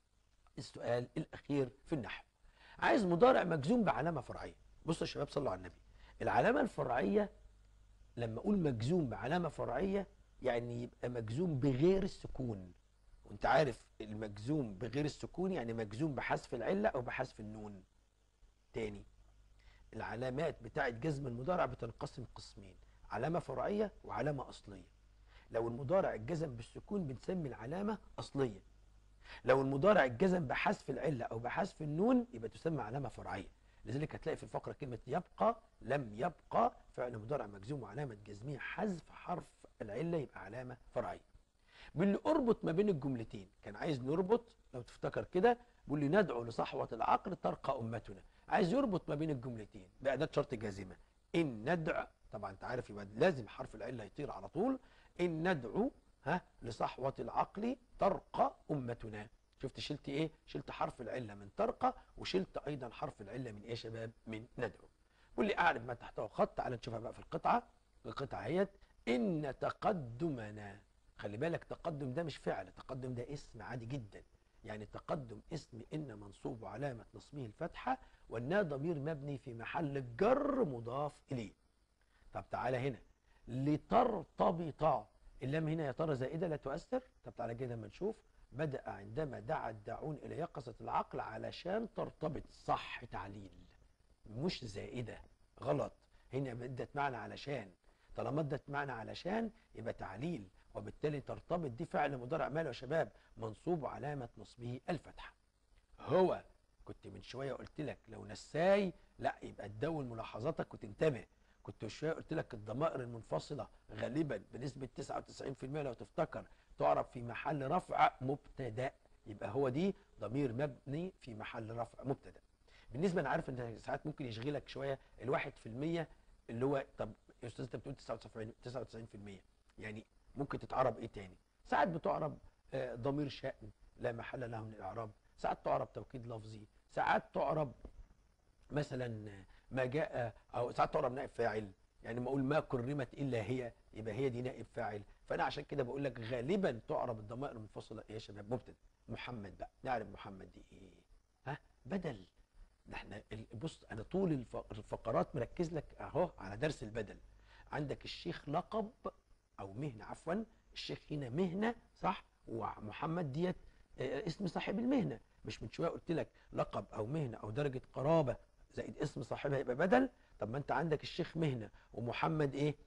السؤال الاخير في النحو، عايز مضارع مجزوم بعلامة فرعية. بصوا يا شباب صلوا على النبي. العلامة الفرعية لما اقول مجزوم بعلامة فرعية يعني يبقى مجزوم بغير السكون. وانت عارف المجزوم بغير السكون يعني مجزوم بحذف العلة او بحذف النون. تاني، العلامات بتاعت جزم المضارع بتنقسم قسمين: علامة فرعية وعلامة اصلية. لو المضارع اتجزم بالسكون بنسمي العلامة اصلية. لو المضارع اتجزم بحذف العلة او بحذف النون يبقى تسمى علامة فرعية. لذلك هتلاقي في الفقرة كلمة يبقى، لم يبقى فعل مضارع مجزوم وعلامة جزمه حذف حرف العلة يبقى علامة فرعية. بيقول لي اربط ما بين الجملتين. كان عايز نربط لو تفتكر كده، بيقول لي ندعو لصحوة العقل ترقى أمتنا. عايز يربط ما بين الجملتين بأداة شرط جازمة. إن ندع، طبعا أنت عارف يبقى لازم حرف العلة يطير على طول. إن ندعو لصحوة العقل ترقى أمتنا. شفت شلت إيه؟ شلت حرف العلة من ترقى، وشلت أيضا حرف العلة من إيه يا شباب؟ من ندعو. بيقول لي أعرف ما تحته خط. تعال نشوفها بقى في القطعة. القطعة هي إن تقدمنا. خلي بالك تقدم ده مش فعل، تقدم ده اسم عادي جدا. يعني تقدم اسم إن منصوب وعلامة نصبه الفتحة، والنا ضمير مبني في محل الجر مضاف إليه. طب تعالى هنا لترتبط. اللام هنا يا ترى زائدة لا تؤثر؟ طب تعالى كده لما نشوف. بدأ عندما دعا الداعون إلى يقظة العقل علشان ترتبط. صح، تعليل مش زائدة. غلط، هنا ادت معنى علشان. طالما ادت معنى علشان يبقى تعليل، وبالتالي ترتبط دي فعل مضارع ماله يا شباب؟ منصوب وعلامة نصبه الفتحة. هو كنت من شوية قلت لك لو نساي لا يبقى تدون ملاحظاتك وتنتبه. كنت من شوية قلت لك الضمائر المنفصلة غالبا بنسبة 99% لو تفتكر تعرف في محل رفع مبتدأ. يبقى هو دي ضمير مبني في محل رفع مبتدأ. بالنسبه انا عارف ان ساعات ممكن يشغلك شويه الواحد في المية اللي هو طب يا استاذ انت بتقول 99%، يعني ممكن تتعرب ايه تاني؟ ساعات بتعرب ضمير شأن لا محل له من الاعراب، ساعات تعرب توكيد لفظي، ساعات تعرب مثلا ما جاء، او ساعات تعرب نائب فاعل. يعني ما اقول ما كرمت الا هي يبقى هي دي نائب فاعل. فانا عشان كده بقول لك غالبا تعرب الضمائر المنفصله ايه يا شباب؟ مبتدا. محمد بقى نعرف محمد دي ايه؟ بدل. ده احنا بص انا طول الفقرات مركز لك اهو على درس البدل. عندك الشيخ لقب او مهنه، عفوا الشيخ هنا مهنه صح، ومحمد ديت اسم صاحب المهنه. مش من شويه قلت لك لقب او مهنه او درجه قرابه زائد اسم صاحبها يبقى بدل؟ طب ما انت عندك الشيخ مهنه ومحمد ايه؟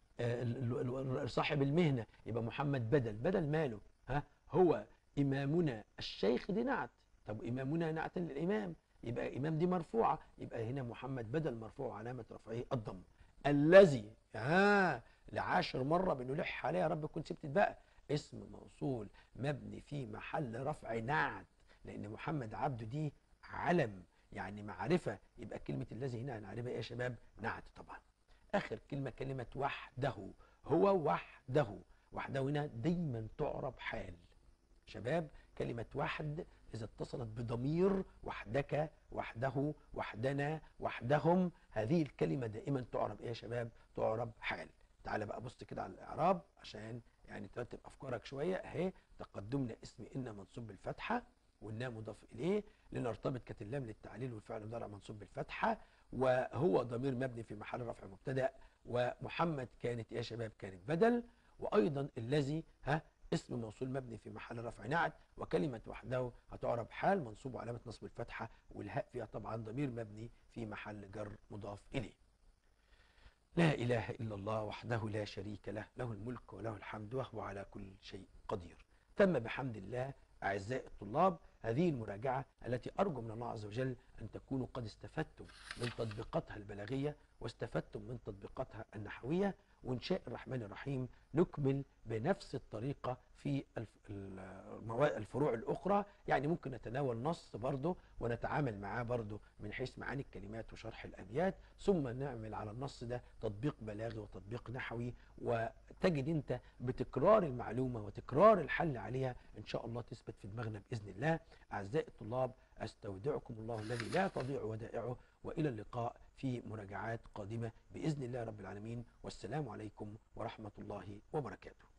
صاحب المهنه، يبقى محمد بدل. بدل ماله؟ هو امامنا الشيخ دي نعت. طب امامنا نعت للامام، يبقى امام دي مرفوعه، يبقى هنا محمد بدل مرفوع علامه رفعه الضم. الذي لعاشر مره بنلح عليها، يا رب تكون سبت بقى. اسم موصول مبني في محل رفع نعت، لان محمد عبده دي علم يعني معرفه، يبقى كلمه الذي هنا هنعرفها ايه يا شباب؟ نعت طبعا. اخر كلمه كلمه وحده. هو وحده. وحده هنا دايما تعرب حال. شباب كلمة وحد إذا اتصلت بضمير وحدك، وحده، وحدنا، وحدهم، هذه الكلمة دائما تعرب إيه يا شباب؟ تعرب حال. تعال بقى بص كده على الإعراب عشان يعني ترتب أفكارك شوية. أهي تقدمنا اسم إن منصوب بالفتحة، والنا مضاف إليه، لنرتبط كانت اللام للتعليل، والفعل مضارع منصوب بالفتحة، وهو ضمير مبني في محل رفع مبتدأ، ومحمد كانت إيه يا شباب؟ كانت بدل. وأيضا الذي اسم موصول مبني في محل رفع نعت، وكلمة وحده هتعرب حال منصوب وعلامة نصب الفتحة، والهاء فيها طبعا ضمير مبني في محل جر مضاف إليه. لا إله إلا الله وحده لا شريك له، له الملك وله الحمد وهو على كل شيء قدير. تم بحمد الله أعزائي الطلاب هذه المراجعة التي أرجو من الله عز وجل أن تكونوا قد استفدتم من تطبيقاتها البلاغية واستفدتم من تطبيقاتها النحوية، وإن شاء الرحمن الرحيم نكمل بنفس الطريقة في الفروع الأخرى. يعني ممكن نتناول نص برضه ونتعامل معاه برضه من حيث معاني الكلمات وشرح الأبيات، ثم نعمل على النص ده تطبيق بلاغي وتطبيق نحوي، وتجد أنت بتكرار المعلومة وتكرار الحل عليها إن شاء الله تثبت في دماغنا بإذن الله. أعزائي الطلاب أستودعكم الله الذي لا تضيع ودائعه، وإلى اللقاء في مراجعات قادمة بإذن الله رب العالمين، والسلام عليكم ورحمة الله وبركاته.